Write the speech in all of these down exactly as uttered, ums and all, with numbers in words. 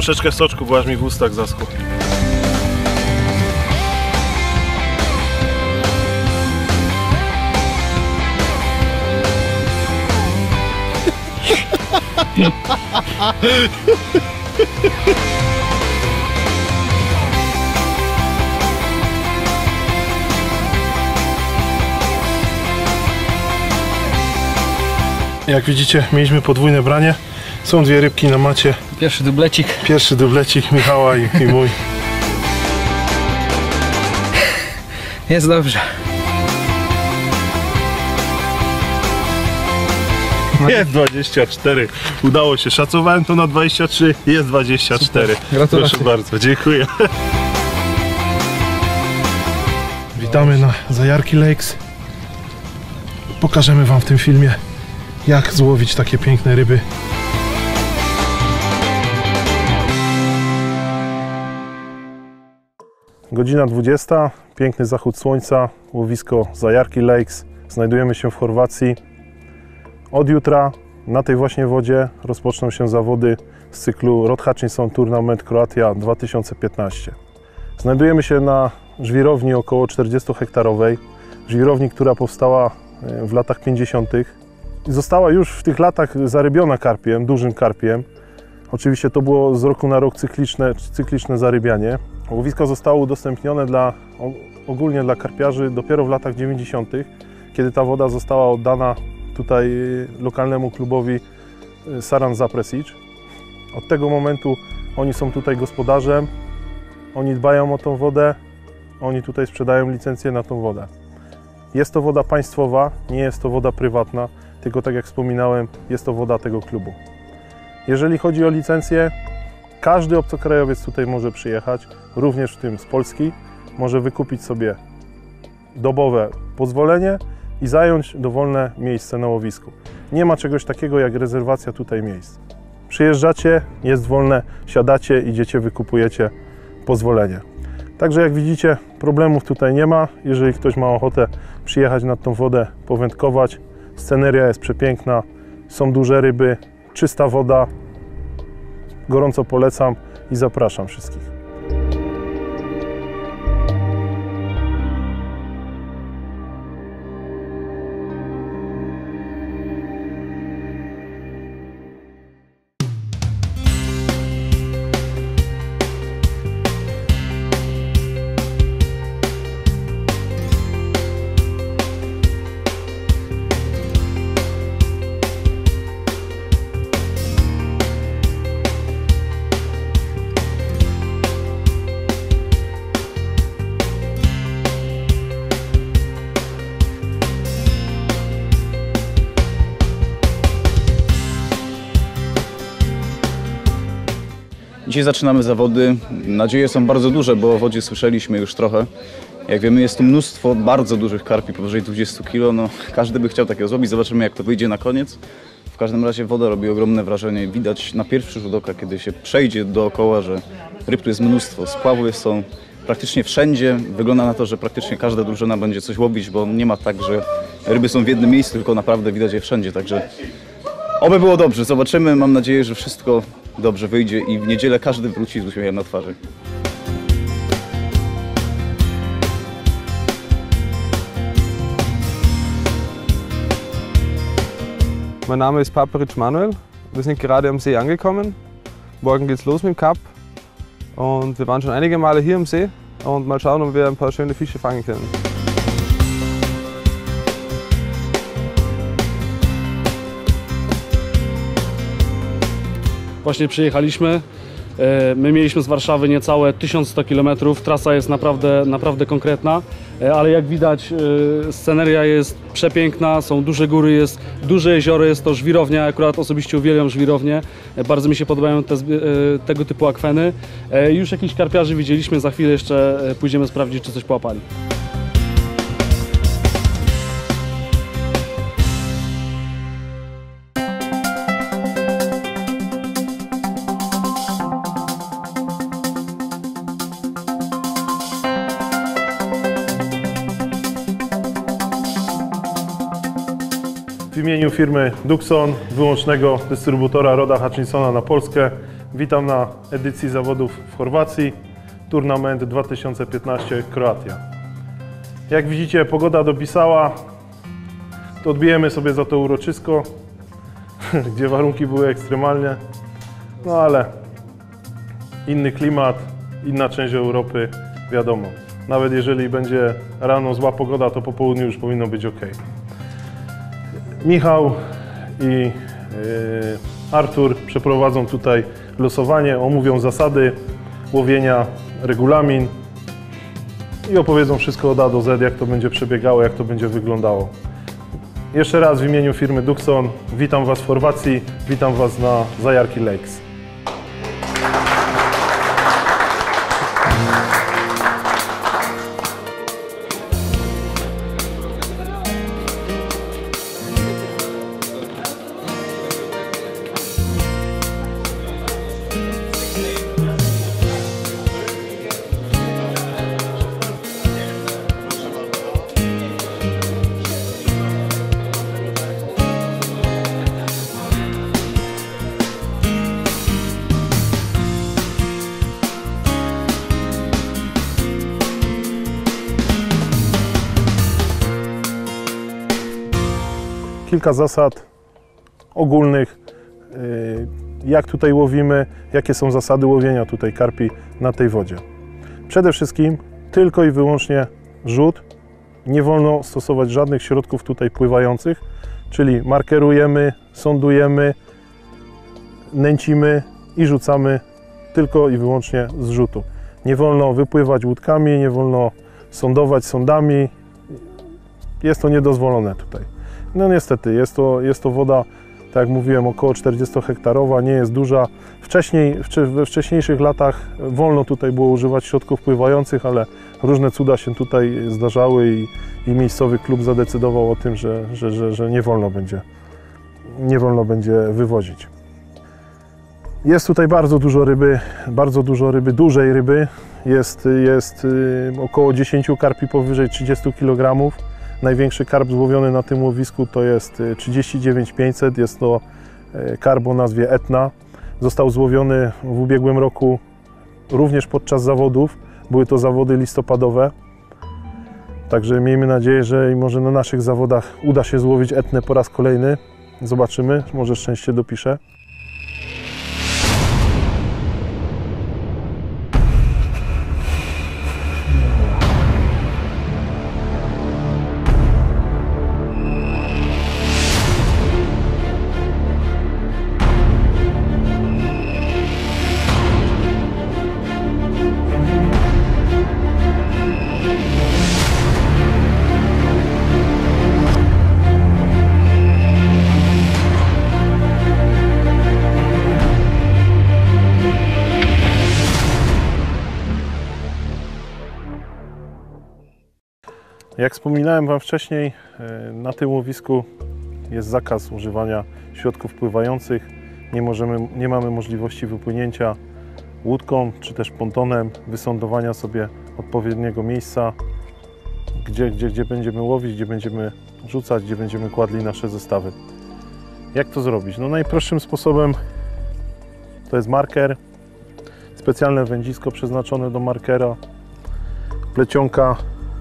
troszeczkę soczku, bo aż mi w ustach zaschło. Jak widzicie, mieliśmy podwójne branie. Są dwie rybki na macie. Pierwszy dublecik. Pierwszy dublecik Michała i, i mój. Jest dobrze. Jest dwadzieścia cztery. Udało się. Szacowałem to na dwadzieścia trzy. Jest dwadzieścia cztery. Gratulacje. Proszę bardzo. Dziękuję. Witamy na Zajarki Lakes. Pokażemy wam w tym filmie, jak złowić takie piękne ryby. Godzina dwudziesta, piękny zachód słońca, łowisko Zajarki Lakes. Znajdujemy się w Chorwacji. Od jutra na tej właśnie wodzie rozpoczną się zawody z cyklu Rod Hutchinson Tournament Croatia dwa tysiące piętnaście. Znajdujemy się na żwirowni około czterdziestохektarowej. Żwirowni, która powstała w latach pięćdziesiątych. Została już w tych latach zarybiona karpiem, dużym karpiem. Oczywiście to było z roku na rok cykliczne, cykliczne zarybianie. Łowisko zostało udostępnione dla, ogólnie dla karpiarzy dopiero w latach dziewięćdziesiątych, kiedy ta woda została oddana tutaj lokalnemu klubowi Saran Zapresic. Od tego momentu oni są tutaj gospodarzem, oni dbają o tą wodę, oni tutaj sprzedają licencję na tą wodę. Jest to woda państwowa, nie jest to woda prywatna, tylko tak jak wspominałem, jest to woda tego klubu. Jeżeli chodzi o licencję, każdy obcokrajowiec tutaj może przyjechać, również w tym z Polski, może wykupić sobie dobowe pozwolenie i zająć dowolne miejsce na łowisku. Nie ma czegoś takiego jak rezerwacja tutaj miejsc. Przyjeżdżacie, jest wolne, siadacie, idziecie, wykupujecie pozwolenie. Także jak widzicie, problemów tutaj nie ma. Jeżeli ktoś ma ochotę przyjechać nad tą wodę, powędkować, sceneria jest przepiękna, są duże ryby, czysta woda. Gorąco polecam i zapraszam wszystkich. Dzisiaj zaczynamy zawody. Nadzieje są bardzo duże, bo o wodzie słyszeliśmy już trochę. Jak wiemy, jest tu mnóstwo bardzo dużych karpi, powyżej dwudziestu kilo. No, każdy by chciał takiego złowić. Zobaczymy, jak to wyjdzie na koniec. W każdym razie woda robi ogromne wrażenie. Widać na pierwszy rzut oka, kiedy się przejdzie dookoła, że ryb tu jest mnóstwo. Spławy są praktycznie wszędzie. Wygląda na to, że praktycznie każda drużyna będzie coś łowić, bo nie ma tak, że ryby są w jednym miejscu, tylko naprawdę widać je wszędzie. Także oby było dobrze. Zobaczymy. Mam nadzieję, że wszystko dobrze wyjdzie i w niedzielę każdy wróci z uśmiechem na twarzy. Mein Name ist Paperic Manuel. Wir sind gerade am See angekommen. Morgen geht's los mit dem Cup. Und wir waren schon einige Male hier am See und mal schauen, ob wir ein paar schöne Fische fangen können. Właśnie przyjechaliśmy. My mieliśmy z Warszawy niecałe tysiąc sto kilometrów. Trasa jest naprawdę, naprawdę konkretna, ale jak widać sceneria jest przepiękna, są duże góry, jest duże jezioro, jest to żwirownia. Akurat osobiście uwielbiam żwirownię. Bardzo mi się podobają te, tego typu akweny. Już jakichś karpiarzy widzieliśmy, za chwilę jeszcze pójdziemy sprawdzić, czy coś połapali. W imieniu firmy Duxon, wyłącznego dystrybutora Roda Hutchinsona na Polskę, Witam na edycji zawodów w Chorwacji, Turnament dwa tysiące piętnaście Kroatia. Jak widzicie, pogoda dopisała, to odbijemy sobie za to uroczysko, gdzie warunki były ekstremalne, no ale inny klimat, inna część Europy, wiadomo. Nawet jeżeli będzie rano zła pogoda, to po południu już powinno być ok. Michał i yy, Artur przeprowadzą tutaj losowanie, omówią zasady łowienia, regulamin i opowiedzą wszystko od A do Z, jak to będzie przebiegało, jak to będzie wyglądało. Jeszcze raz w imieniu firmy Duxon witam Was w Chorwacji, witam Was na Zajarki Lakes. Kilka zasad ogólnych, jak tutaj łowimy, jakie są zasady łowienia tutaj karpi na tej wodzie. Przede wszystkim tylko i wyłącznie rzut. Nie wolno stosować żadnych środków tutaj pływających, czyli markerujemy, sondujemy, nęcimy i rzucamy tylko i wyłącznie z rzutu. Nie wolno wypływać łódkami, nie wolno sondować sondami. Jest to niedozwolone tutaj. No niestety, jest to, jest to woda, tak jak mówiłem, około czterdziestohektarowa, nie jest duża. Wcześniej, we wcześniejszych latach wolno tutaj było używać środków pływających, ale różne cuda się tutaj zdarzały i, i miejscowy klub zadecydował o tym, że, że, że, że nie wolno będzie, nie wolno będzie wywozić. Jest tutaj bardzo dużo ryby, bardzo dużo ryby, dużej ryby. Jest, jest około dziesięć karpi powyżej trzydziestu kilogramów. Największy karp złowiony na tym łowisku to jest trzydzieści dziewięć tysięcy pięćset, jest to karp o nazwie Etna. Został złowiony w ubiegłym roku również podczas zawodów. Były to zawody listopadowe. Także miejmy nadzieję, że i może na naszych zawodach uda się złowić Etnę po raz kolejny. Zobaczymy, może szczęście dopisze. Jak wspominałem Wam wcześniej, na tym łowisku jest zakaz używania środków pływających. Nie, możemy, nie mamy możliwości wypłynięcia łódką czy też pontonem, wysądowania sobie odpowiedniego miejsca, gdzie, gdzie, gdzie będziemy łowić, gdzie będziemy rzucać, gdzie będziemy kładli nasze zestawy. Jak to zrobić? No najprostszym sposobem to jest marker, specjalne wędzisko przeznaczone do markera, plecionka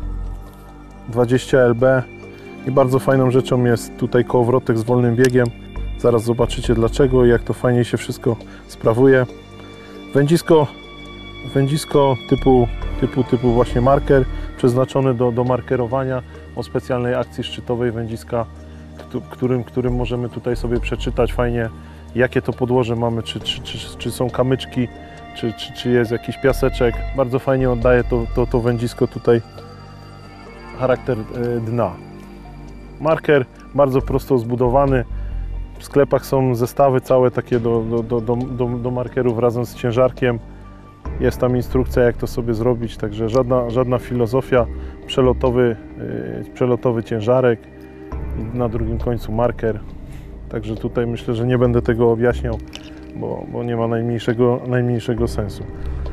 dwadzieścia L B i bardzo fajną rzeczą jest tutaj kołowrotek z wolnym biegiem. Zaraz zobaczycie dlaczego i jak to fajnie się wszystko sprawuje. Wędzisko, wędzisko typu, typu, typu właśnie marker, przeznaczone do, do markerowania o specjalnej akcji szczytowej wędziska, którym, którym możemy tutaj sobie przeczytać fajnie, jakie to podłoże mamy, czy, czy, czy, czy są kamyczki, czy, czy, czy jest jakiś piaseczek. Bardzo fajnie oddaje to, to, to wędzisko tutaj charakter dna. Marker bardzo prosto zbudowany. W sklepach są zestawy całe takie do, do, do, do, do, do markerów razem z ciężarkiem. Jest tam instrukcja, jak to sobie zrobić, także żadna, żadna filozofia. Przelotowy, yy, przelotowy ciężarek i na drugim końcu marker. Także tutaj myślę, że nie będę tego objaśniał, bo, bo nie ma najmniejszego, najmniejszego sensu.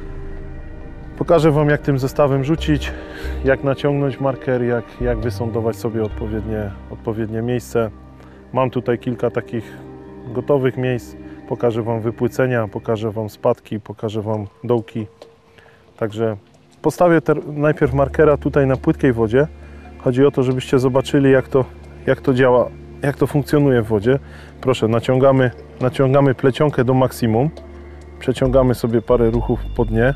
Pokażę Wam, jak tym zestawem rzucić, jak naciągnąć marker, jak, jak wysądować sobie odpowiednie, odpowiednie miejsce. Mam tutaj kilka takich gotowych miejsc, pokażę Wam wypłycenia, pokażę Wam spadki, pokażę Wam dołki. Także postawię najpierw markera tutaj na płytkiej wodzie. Chodzi o to, żebyście zobaczyli, jak to, jak to działa, jak to funkcjonuje w wodzie. Proszę, naciągamy, naciągamy plecionkę do maksimum. Przeciągamy sobie parę ruchów po dnie.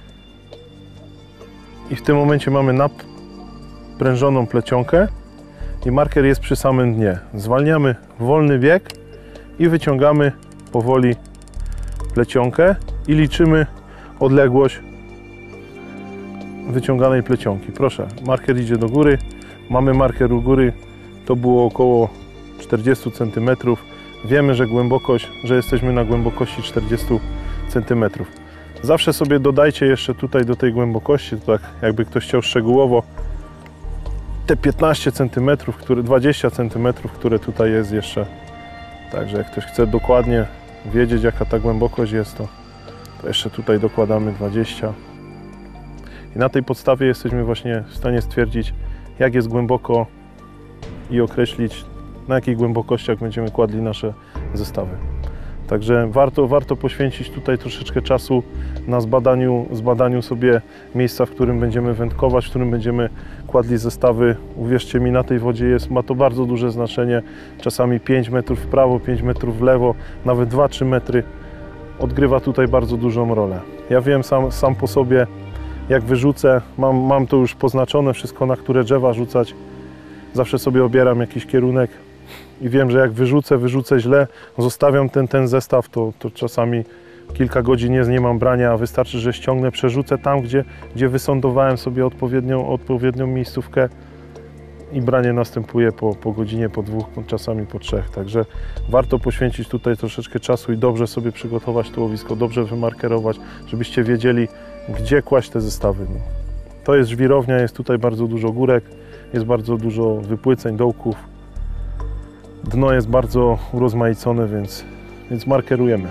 I w tym momencie mamy naprężoną plecionkę i marker jest przy samym dnie. Zwalniamy wolny bieg i wyciągamy powoli plecionkę i liczymy odległość wyciąganej plecionki. Proszę, marker idzie do góry. Mamy marker u góry, to było około czterdzieści centymetrów. Wiemy, że głębokość, że jesteśmy na głębokości czterdzieści centymetrów. Zawsze sobie dodajcie jeszcze tutaj do tej głębokości, to tak jakby ktoś chciał szczegółowo, te piętnaście centymetrów, które, dwadzieścia centymetrów, które tutaj jest jeszcze. Także jak ktoś chce dokładnie wiedzieć, jaka ta głębokość jest, to, to jeszcze tutaj dokładamy dwadzieścia. I na tej podstawie jesteśmy właśnie w stanie stwierdzić, jak jest głęboko i określić, na jakich głębokościach będziemy kładli nasze zestawy. Także warto, warto poświęcić tutaj troszeczkę czasu na zbadaniu, zbadaniu sobie miejsca, w którym będziemy wędkować, w którym będziemy kładli zestawy. Uwierzcie mi, na tej wodzie jest, ma to bardzo duże znaczenie. Czasami pięć metrów w prawo, pięć metrów w lewo, nawet dwa trzy metry. Odgrywa tutaj bardzo dużą rolę. Ja wiem sam, sam po sobie, jak wyrzucę, mam, mam to już poznaczone wszystko, na które drzewa rzucać. Zawsze sobie obieram jakiś kierunek i wiem, że jak wyrzucę, wyrzucę źle, zostawiam ten, ten zestaw, to, to czasami kilka godzin nie, nie mam brania, a wystarczy, że ściągnę, przerzucę tam, gdzie, gdzie wysądowałem sobie odpowiednią, odpowiednią miejscówkę i branie następuje po, po godzinie, po dwóch, czasami po trzech. Także warto poświęcić tutaj troszeczkę czasu i dobrze sobie przygotować to łowisko, dobrze wymarkerować, żebyście wiedzieli, gdzie kłaść te zestawy. No. To jest żwirownia, jest tutaj bardzo dużo górek, jest bardzo dużo wypłyceń, dołków. Dno jest bardzo urozmaicone, więc, więc markerujemy.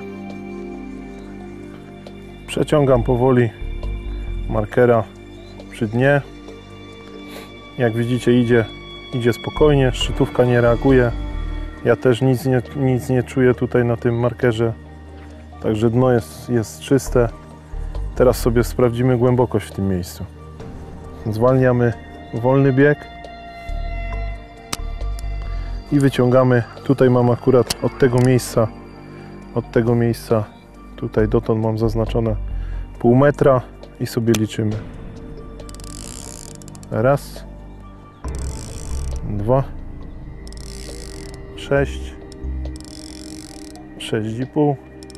Przeciągam powoli markera przy dnie. Jak widzicie, idzie, idzie spokojnie, szczytówka nie reaguje. Ja też nic nie, nic nie czuję tutaj na tym markerze. Także dno jest, jest czyste. Teraz sobie sprawdzimy głębokość w tym miejscu. Zwalniamy wolny bieg i wyciągamy. Tutaj mam akurat od tego miejsca, od tego miejsca tutaj dotąd mam zaznaczone pół metra i sobie liczymy. Raz, dwa, sześć, sześć i pół,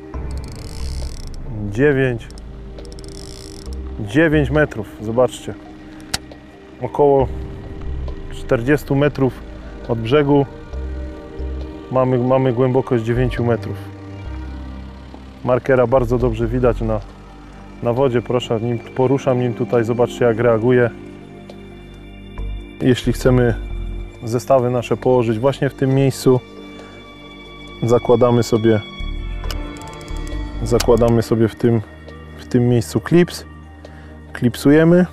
dziewięć, dziewięć metrów. Zobaczcie, około czterdzieści metrów od brzegu mamy, mamy głębokość dziewięć metrów. Markera bardzo dobrze widać na, na wodzie. Proszę, nim, poruszam nim tutaj, zobaczcie, jak reaguje. Jeśli chcemy zestawy nasze położyć właśnie w tym miejscu, zakładamy sobie zakładamy sobie w tym, w tym miejscu klips, klipsujemy.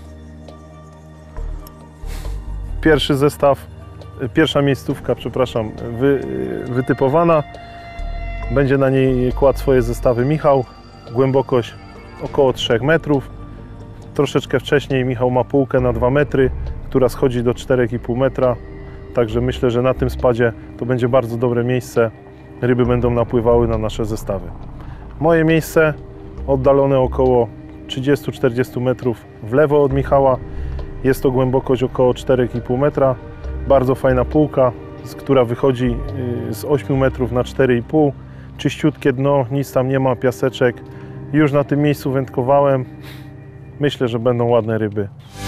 Pierwszy zestaw, pierwsza miejscówka, przepraszam, wy, wytypowana. Będzie na niej kładł swoje zestawy Michał. Głębokość około trzech metrów. Troszeczkę wcześniej Michał ma półkę na dwa metry, która schodzi do czterech i pół metra. Także myślę, że na tym spadzie to będzie bardzo dobre miejsce. Ryby będą napływały na nasze zestawy. Moje miejsce oddalone około trzydzieści do czterdziestu metrów w lewo od Michała. Jest to głębokość około czterech i pół metra. Bardzo fajna półka, która wychodzi z ośmiu metrów na cztery i pół. Czyściutkie dno, nic tam nie ma, piaseczek. Już na tym miejscu wędkowałem. Myślę, że będą ładne ryby.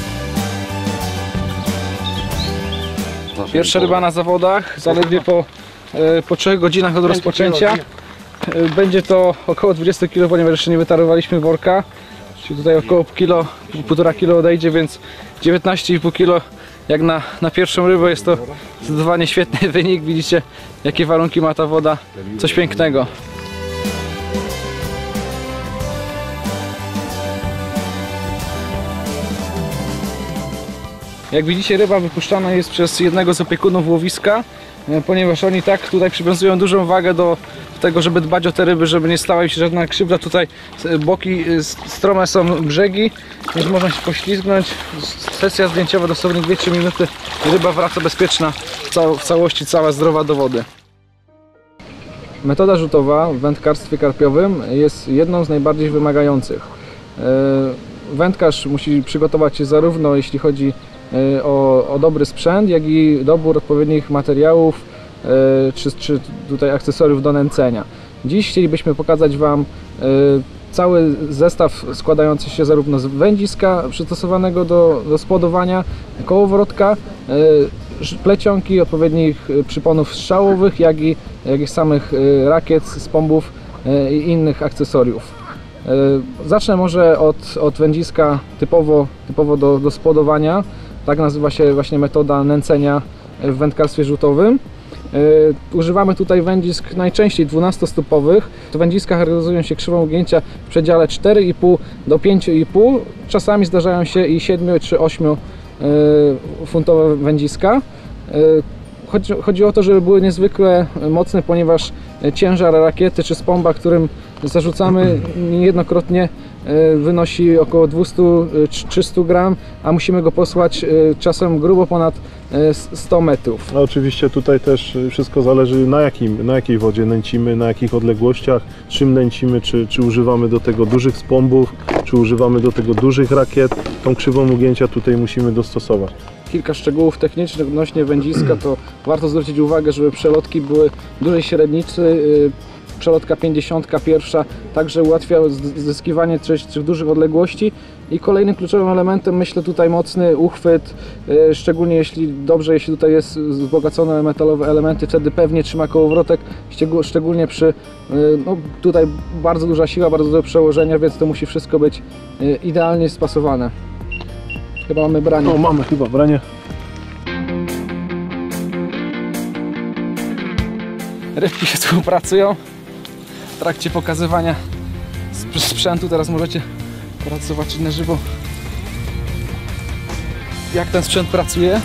Pierwsza ryba na zawodach, zaledwie po, e, po trzech godzinach od rozpoczęcia. E, Będzie to około dwadzieścia kilo, ponieważ jeszcze nie wytarowaliśmy worka. Czyli tutaj około kilo, półtora kilo odejdzie, więc dziewiętnaście i pół kilo jak na, na pierwszą rybę. Jest to zdecydowanie świetny wynik. Widzicie, jakie warunki ma ta woda. Coś pięknego. Jak widzicie, ryba wypuszczana jest przez jednego z opiekunów łowiska. ponieważ oni tak tutaj przywiązują dużą wagę do tego, żeby dbać o te ryby, żeby nie stała im się żadna krzywda. Tutaj boki strome są brzegi, więc można się poślizgnąć. Sesja zdjęciowa dosłownie dwie trzy minuty, ryba wraca bezpieczna w całości, cała zdrowa do wody. Metoda rzutowa w wędkarstwie karpiowym jest jedną z najbardziej wymagających. Wędkarz musi przygotować się zarówno jeśli chodzi o, o dobry sprzęt, jak i dobór odpowiednich materiałów czy, czy tutaj akcesoriów do nęcenia. Dziś chcielibyśmy pokazać Wam cały zestaw składający się zarówno z wędziska przystosowanego do, do spodowania, kołowrotka, plecionki, odpowiednich przyponów strzałowych, jak i, jak i samych rakiet, spombów i innych akcesoriów. Zacznę może od, od wędziska typowo, typowo do, do spodowania. Tak nazywa się właśnie metoda nęcenia w wędkarstwie rzutowym. Używamy tutaj wędzisk najczęściej dwunastostopowych. To wędziska charakteryzują się krzywą ugięcia w przedziale cztery i pół do pięć i pół. Czasami zdarzają się i siedmiu czy ośmiu funtowe wędziska. Chodzi, chodzi o to, żeby były niezwykle mocne, ponieważ ciężar rakiety czy spomba, którym zarzucamy, niejednokrotnie wynosi około dwieście trzysta gram, a musimy go posłać czasem grubo ponad sto metrów. A oczywiście tutaj też wszystko zależy, na, jakim, na jakiej wodzie nęcimy, na jakich odległościach, czym nęcimy, czy, czy używamy do tego dużych spombów, czy używamy do tego dużych rakiet. Tą krzywą ugięcia tutaj musimy dostosować. Kilka szczegółów technicznych odnośnie wędziska, to warto zwrócić uwagę, żeby przelotki były dużej średnicy. Przelotka pięćdziesiątka pierwsza także ułatwia zyskiwanie tych dużych odległości. I kolejnym kluczowym elementem, myślę, tutaj mocny uchwyt, szczególnie jeśli dobrze, jeśli tutaj jest wzbogacone metalowe elementy, wtedy pewnie trzyma kołowrotek, szczególnie przy, no, tutaj bardzo duża siła, bardzo duże przełożenia, więc to musi wszystko być idealnie spasowane. Chyba mamy branie. No, mamy chyba branie. Rybki się współpracują w trakcie pokazywania sprzętu. Teraz możecie zobaczyć na żywo, jak ten sprzęt pracuje.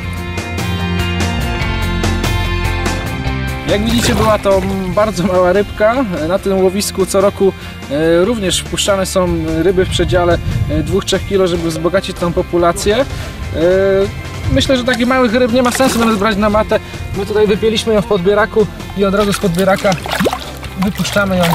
Jak widzicie, była to bardzo mała rybka. Na tym łowisku co roku również wpuszczane są ryby w przedziale dwa do trzech kilo, żeby wzbogacić tą populację. Myślę, że takich małych ryb nie ma sensu nawet brać na matę. My tutaj wypięliśmy ją w podbieraku i od razu z podbieraka wypuszczamy ją.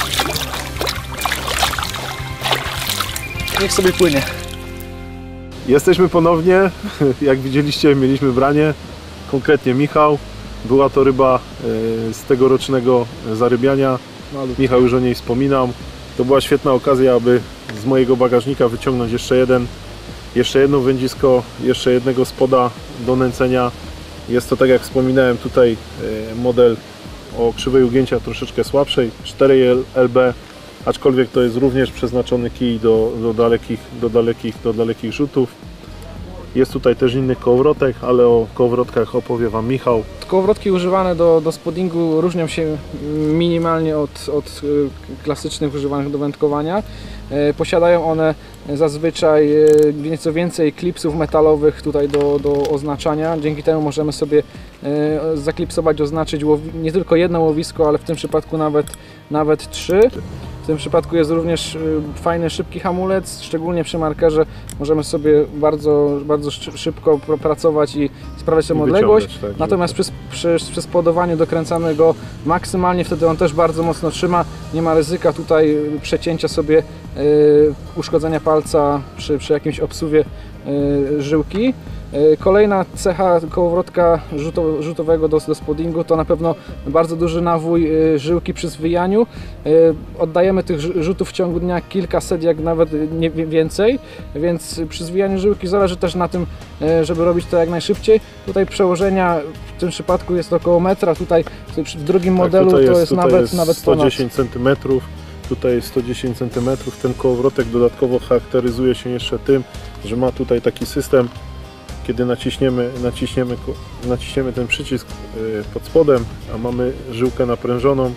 Niech sobie płynie. Jesteśmy ponownie. Jak widzieliście, mieliśmy branie. Konkretnie Michał. Była to ryba z tegorocznego zarybiania. Michał już o niej wspominał. To była świetna okazja, aby z mojego bagażnika wyciągnąć jeszcze jeden, jeszcze jedno wędzisko, jeszcze jednego spoda do nęcenia. Jest to, tak jak wspominałem, tutaj model o krzywej ugięcia troszeczkę słabszej, cztery L B, aczkolwiek to jest również przeznaczony kij do, do, dalekich, do, dalekich, do dalekich rzutów. Jest tutaj też inny kołowrotek, ale o kołowrotkach opowie Wam Michał. Kołowrotki używane do, do spoddingu różnią się minimalnie od, od klasycznych używanych do wędkowania. Posiadają one zazwyczaj nieco więcej klipsów metalowych tutaj do, do oznaczania. Dzięki temu możemy sobie zaklipsować, oznaczyć nie tylko jedno łowisko, ale w tym przypadku nawet, nawet trzy. W tym przypadku jest również fajny, szybki hamulec, szczególnie przy markerze możemy sobie bardzo, bardzo szybko pracować i sprawdzać tę odległość. Tak, natomiast przy, przy, przy spodowaniu dokręcamy go maksymalnie, wtedy on też bardzo mocno trzyma. Nie ma ryzyka tutaj przecięcia sobie yy, uszkodzenia palca przy, przy jakimś obsuwie yy, żyłki. Kolejna cecha kołowrotka rzutowego do, do spoddingu to na pewno bardzo duży nawój żyłki przy zwijaniu. Oddajemy tych rzutów w ciągu dnia kilkaset, jak nawet nie więcej, więc przy zwijaniu żyłki zależy też na tym, żeby robić to jak najszybciej. Tutaj przełożenia w tym przypadku jest około metra, tutaj w drugim modelu tak, to jest, jest nawet, jest nawet sto dziesięć centymetrów. Tutaj jest sto dziesięć centymetrów. Ten kołowrotek dodatkowo charakteryzuje się jeszcze tym, że ma tutaj taki system. Kiedy naciśniemy, naciśniemy, naciśniemy ten przycisk pod spodem, a mamy żyłkę naprężoną,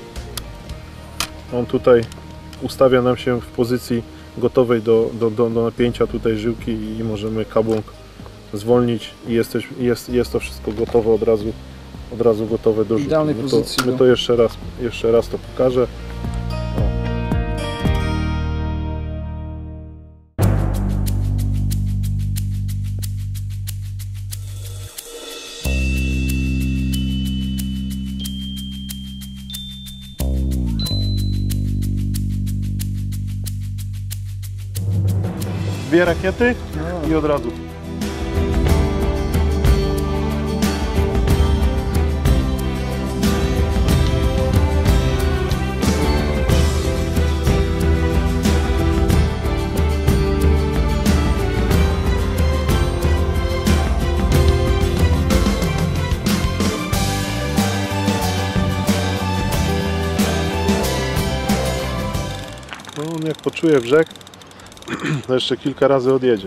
on tutaj ustawia nam się w pozycji gotowej do, do, do, do napięcia tutaj żyłki i możemy kabłąk zwolnić i jest, jest, jest to wszystko gotowe od razu od razu gotowe do rzutu. Idealnej My to, pozycji, my no. to jeszcze raz, jeszcze raz to pokażę. Dwie rakiety i od razu. No, on jak poczuje brzeg, to jeszcze kilka razy odjedzie.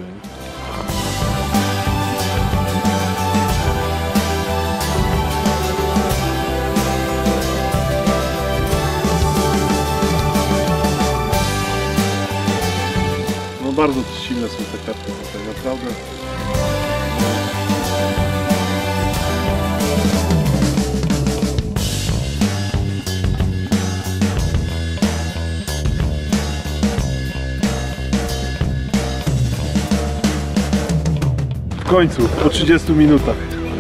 No bardzo silne są te karty tutaj, naprawdę. W końcu, po trzydziestu minutach.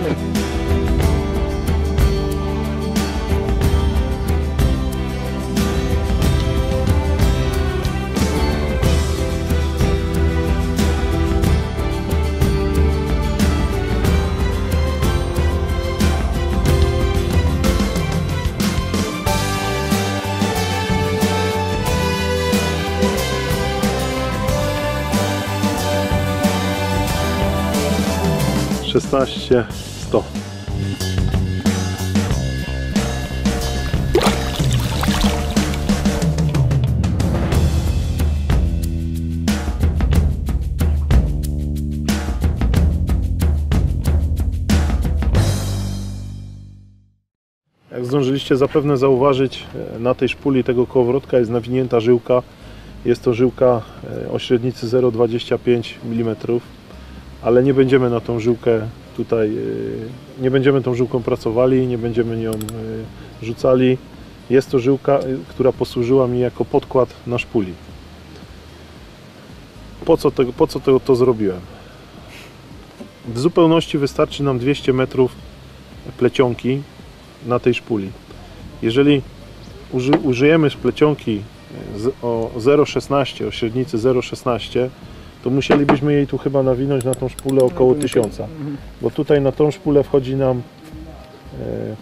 szesnaście sto. Jak zdążyliście zapewne zauważyć, na tej szpuli tego kołowrotka jest nawinięta żyłka. Jest to żyłka o średnicy zero przecinek dwadzieścia pięć milimetrów. Ale nie będziemy na tą żyłkę tutaj, nie będziemy tą żyłką pracowali, nie będziemy nią rzucali. Jest to żyłka, która posłużyła mi jako podkład na szpuli. Po co, tego, po co to, to zrobiłem? W zupełności wystarczy nam dwieście metrów plecionki na tej szpuli. Jeżeli uży, użyjemy plecionki o zero przecinek szesnaście, o średnicy zero przecinek szesnaście, to musielibyśmy jej tu chyba nawinąć na tą szpulę około tysiąca. Bo tutaj na tą szpulę wchodzi nam e,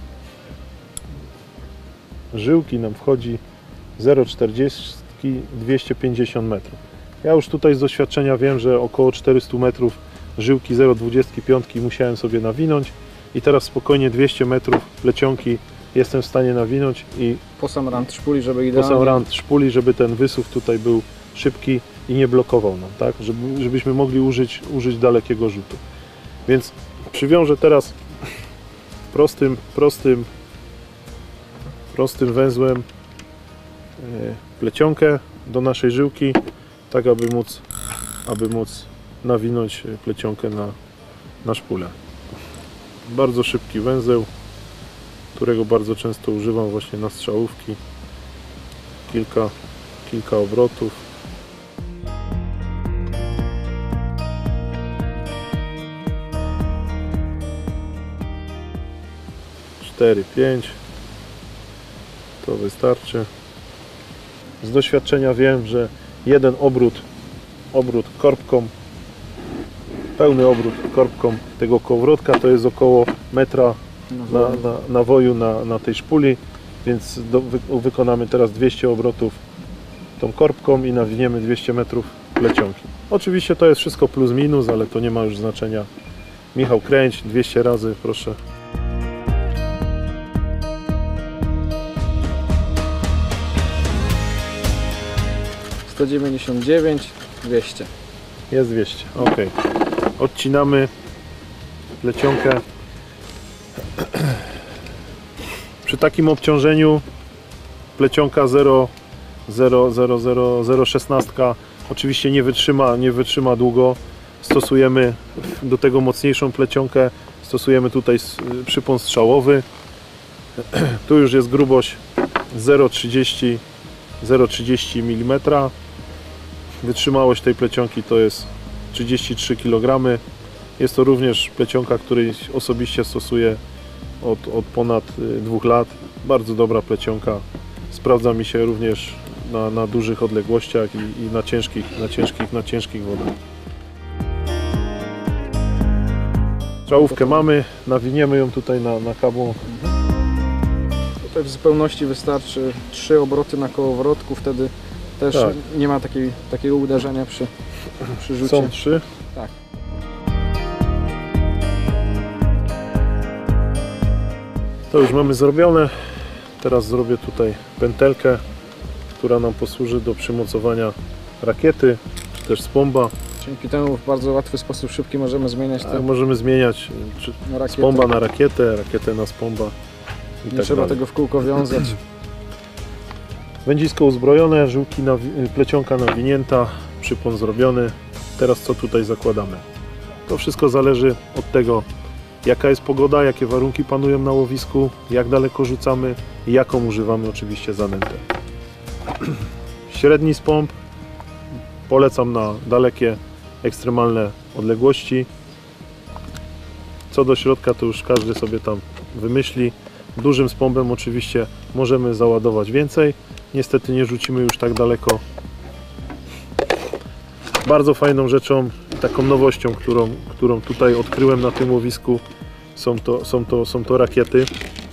żyłki nam wchodzi zero przecinek czterdzieści, dwieście pięćdziesiąt metrów. Ja już tutaj z doświadczenia wiem, że około czterysta metrów żyłki zero przecinek dwadzieścia pięć musiałem sobie nawinąć i teraz spokojnie dwieście metrów plecionki jestem w stanie nawinąć i Po sam rand szpuli, żeby po idealnie... sam rand szpuli, żeby ten wysuw tutaj był szybki i nie blokował nam, tak? Żeby, żebyśmy mogli użyć, użyć dalekiego rzutu. Więc przywiążę teraz prostym, prostym, prostym węzłem plecionkę do naszej żyłki, tak aby móc, aby móc nawinąć plecionkę na, na szpulę. Bardzo szybki węzeł, którego bardzo często używam właśnie na strzałówki. Kilka, kilka obrotów. cztery pięć. To wystarczy. Z doświadczenia wiem, że jeden obrót, obrót korbką, pełny obrót korbką tego kołowrotka to jest około metra na, na, nawoju na, na tej szpuli, więc do, wy, wykonamy teraz dwieście obrotów tą korbką i nawiniemy dwieście metrów plecionki. Oczywiście to jest wszystko plus minus, ale to nie ma już znaczenia. Michał, kręć dwieście razy, proszę. sto dziewięćdziesiąt dziewięć, dwieście. Jest dwieście, ok. Odcinamy plecionkę. Przy takim obciążeniu plecionka zero przecinek szesnaście oczywiście nie wytrzyma, nie wytrzyma długo. Stosujemy do tego mocniejszą plecionkę, Stosujemy tutaj s- przypon strzałowy. Tu już jest grubość zero przecinek trzydzieści milimetra. Wytrzymałość tej plecionki to jest trzydzieści trzy kilogramy. Jest to również plecionka, której osobiście stosuję od, od ponad y, dwóch lat. Bardzo dobra plecionka. Sprawdza mi się również na, na dużych odległościach i, i na ciężkich, na ciężkich, na ciężkich wodach. Strzałówkę mamy, nawiniemy ją tutaj na, na kabłą. Tutaj w zupełności wystarczy trzy obroty na kołowrotku, wtedy też Tak. nie ma takiej, takiego uderzenia przy, przy rzucie. Są trzy. Tak. To już mamy zrobione. Teraz zrobię tutaj pętelkę, która nam posłuży do przymocowania rakiety, czy też spomba. Dzięki temu w bardzo łatwy sposób, szybki możemy zmieniać Tak, te możemy zmieniać czy na rakiety. spomba na rakietę, rakietę na spomba i Nie tak trzeba dalej. tego w kółko wiązać. Wędzisko uzbrojone, żyłki nawi- plecionka nawinięta, przypon zrobiony. Teraz co tutaj zakładamy? To wszystko zależy od tego, jaka jest pogoda, jakie warunki panują na łowisku, jak daleko rzucamy i jaką używamy oczywiście zanętę. Średni spomb polecam na dalekie, ekstremalne odległości. Co do środka to już każdy sobie tam wymyśli. Dużym spombem oczywiście możemy załadować więcej. Niestety nie rzucimy już tak daleko. Bardzo fajną rzeczą, taką nowością, którą, którą tutaj odkryłem na tym łowisku, są to, są to, są to rakiety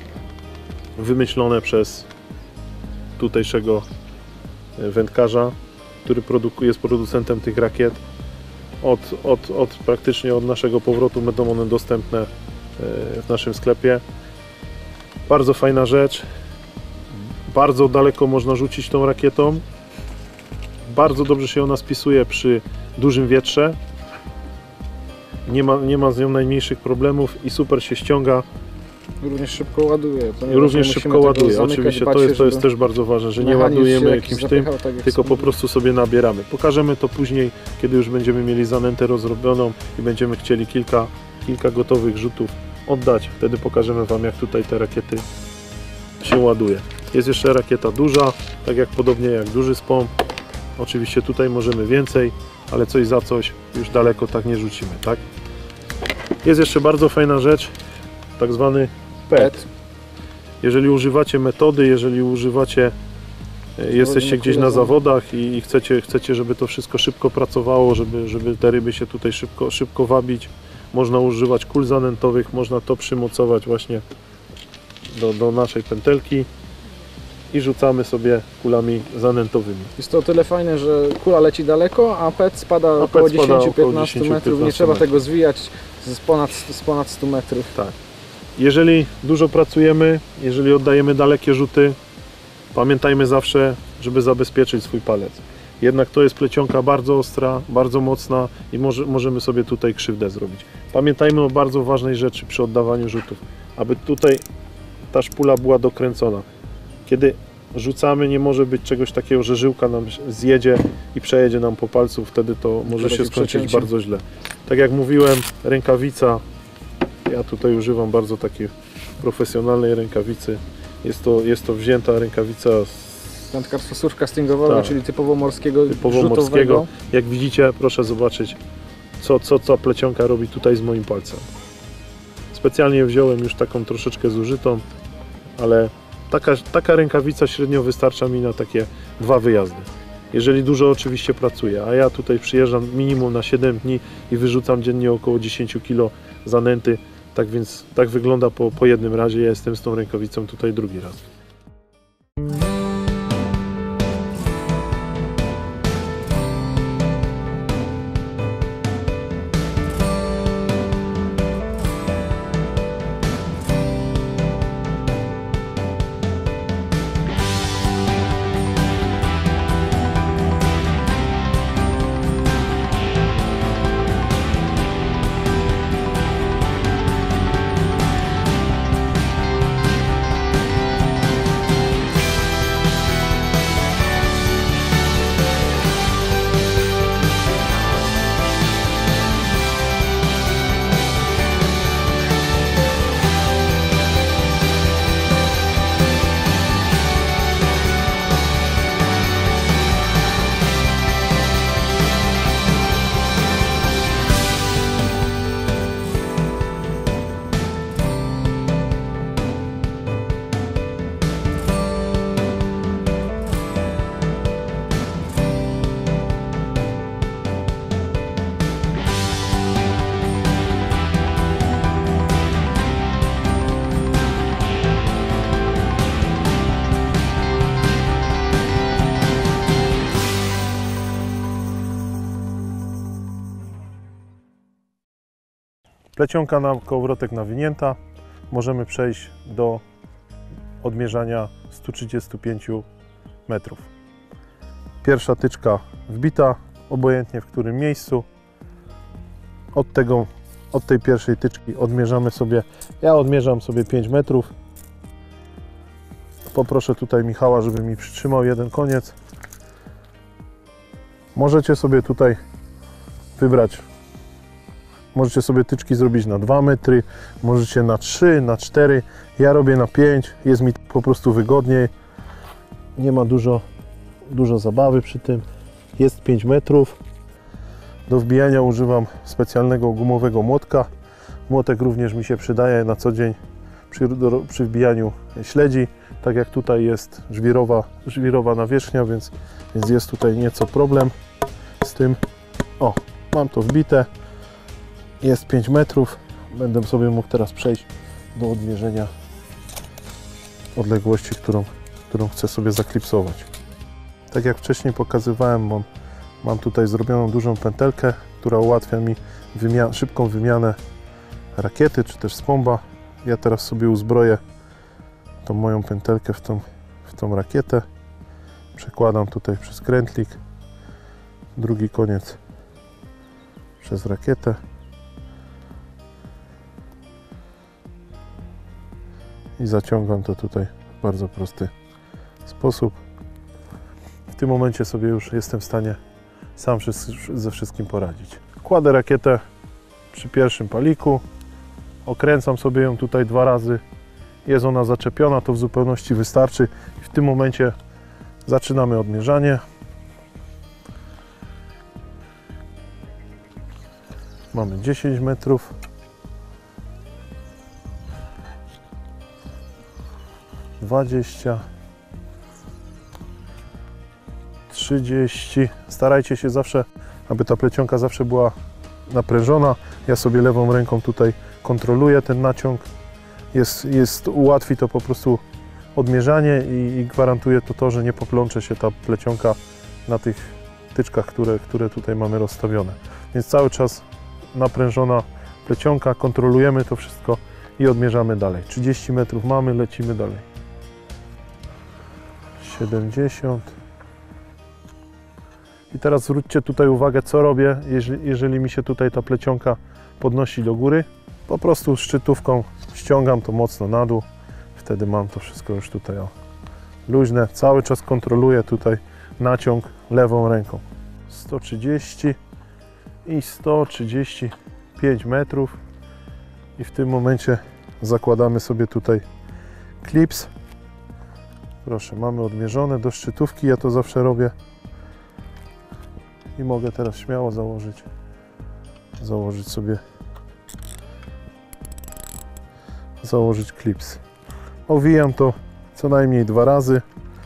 wymyślone przez tutejszego wędkarza, który produkuje, jest producentem tych rakiet. Od, od, od praktycznie od naszego powrotu będą one dostępne w naszym sklepie. Bardzo fajna rzecz. Bardzo daleko można rzucić tą rakietą. Bardzo dobrze się ona spisuje przy dużym wietrze. Nie ma, nie ma z nią najmniejszych problemów i super się ściąga. Również szybko ładuje. ponieważ Również nie musimy szybko tego ładuje. zamykać, Oczywiście bać to się, jest, to jest żeby też bardzo ważne, że nie mechanizm się ładujemy jakiś jakimś tym, zapychał, tak jak tylko po samochód. prostu sobie nabieramy. Pokażemy to później, kiedy już będziemy mieli zanętę rozrobioną i będziemy chcieli kilka, kilka gotowych rzutów oddać. Wtedy pokażemy Wam, jak tutaj te rakiety się ładuje. Jest jeszcze rakieta duża, tak jak podobnie jak duży spomb. Oczywiście tutaj możemy więcej, ale coś za coś już daleko tak nie rzucimy, tak? Jest jeszcze bardzo fajna rzecz, tak zwany P E T. Jeżeli używacie metody, jeżeli używacie, e, jesteście gdzieś na zawodach i, i chcecie, chcecie, żeby to wszystko szybko pracowało, żeby, żeby te ryby się tutaj szybko, szybko wabić, można używać kul zanętowych, można to przymocować właśnie do, do naszej pętelki i rzucamy sobie kulami zanętowymi. Jest to o tyle fajne, że kula leci daleko, a P E T spada A około P E T spada dziesięć do około piętnastu dziesięć do metrów, nie piętnastu trzeba metrów. tego zwijać z ponad, z ponad stu metrów. Tak. Jeżeli dużo pracujemy, jeżeli oddajemy dalekie rzuty, pamiętajmy zawsze, żeby zabezpieczyć swój palec. Jednak to jest plecionka bardzo ostra, bardzo mocna i może, możemy sobie tutaj krzywdę zrobić. Pamiętajmy o bardzo ważnej rzeczy przy oddawaniu rzutów, aby tutaj ta szpula była dokręcona. Kiedy rzucamy, nie może być czegoś takiego, że żyłka nam zjedzie i przejedzie nam po palcu, wtedy to może Takie się skończyć przecięcie. bardzo źle. Tak jak mówiłem, rękawica, ja tutaj używam bardzo takiej profesjonalnej rękawicy. Jest to, jest to wzięta rękawica z Wędkarstwo surfcastingowego, Tak. czyli typowo morskiego, typowo rzutowego. morskiego. Jak widzicie, proszę zobaczyć, co, co ta plecionka robi tutaj z moim palcem. Specjalnie wziąłem już taką troszeczkę zużytą, ale taka, taka rękawica średnio wystarcza mi na takie dwa wyjazdy. Jeżeli dużo oczywiście pracuję, a ja tutaj przyjeżdżam minimum na siedem dni i wyrzucam dziennie około dziesięć kilo zanęty, tak więc tak wygląda po, po jednym razie. Ja jestem z tą rękawicą tutaj drugi raz. Plecionka na kołowrotek nawinięta. Możemy przejść do odmierzania stu trzydziestu pięciu metrów. Pierwsza tyczka wbita, obojętnie w którym miejscu. Od, tego, od tej pierwszej tyczki odmierzamy sobie, ja odmierzam sobie pięć metrów. Poproszę tutaj Michała, żeby mi przytrzymał jeden koniec. Możecie sobie tutaj wybrać, możecie sobie tyczki zrobić na dwa metry, możecie na trzy, na cztery. Ja robię na pięć, jest mi po prostu wygodniej. Nie ma dużo, dużo zabawy przy tym. Jest pięć metrów. Do wbijania używam specjalnego gumowego młotka. Młotek również mi się przydaje na co dzień przy, do, przy wbijaniu śledzi. Tak jak tutaj jest żwirowa, żwirowa nawierzchnia, więc, więc jest tutaj nieco problem z tym. O, mam to wbite. Jest pięć metrów. Będę sobie mógł teraz przejść do odmierzenia odległości, którą, którą chcę sobie zaklipsować. Tak jak wcześniej pokazywałem, mam, mam tutaj zrobioną dużą pętelkę, która ułatwia mi wymian szybką wymianę rakiety czy też spomba. Ja teraz sobie uzbroję tą moją pętelkę w tą, w tą rakietę. Przekładam tutaj przez krętlik, drugi koniec przez rakietę. I zaciągam to tutaj w bardzo prosty sposób. W tym momencie sobie już jestem w stanie sam ze wszystkim poradzić. Kładę rakietę przy pierwszym paliku, okręcam sobie ją tutaj dwa razy. Jest ona zaczepiona, to w zupełności wystarczy. I w tym momencie zaczynamy odmierzanie. Mamy dziesięć metrów. dwadzieścia, trzydzieści. Starajcie się zawsze, aby ta plecionka zawsze była naprężona. Ja sobie lewą ręką tutaj kontroluję ten naciąg. Jest, jest, ułatwi to po prostu odmierzanie i, i gwarantuje to to, że nie poplącze się ta plecionka na tych tyczkach, które, które tutaj mamy rozstawione. Więc cały czas naprężona plecionka, kontrolujemy to wszystko i odmierzamy dalej. trzydzieści metrów mamy, lecimy dalej. siedemdziesiąt. I teraz zwróćcie tutaj uwagę, co robię, jeżeli, jeżeli mi się tutaj ta plecionka podnosi do góry. Po prostu szczytówką ściągam to mocno na dół. Wtedy mam to wszystko już tutaj o, luźne. Cały czas kontroluję tutaj naciąg lewą ręką. sto trzydzieści i sto trzydzieści pięć metrów. I w tym momencie zakładamy sobie tutaj klips. Proszę, mamy odmierzone do szczytówki, ja to zawsze robię. I mogę teraz śmiało założyć, założyć sobie, założyć klips. Owijam to co najmniej dwa razy.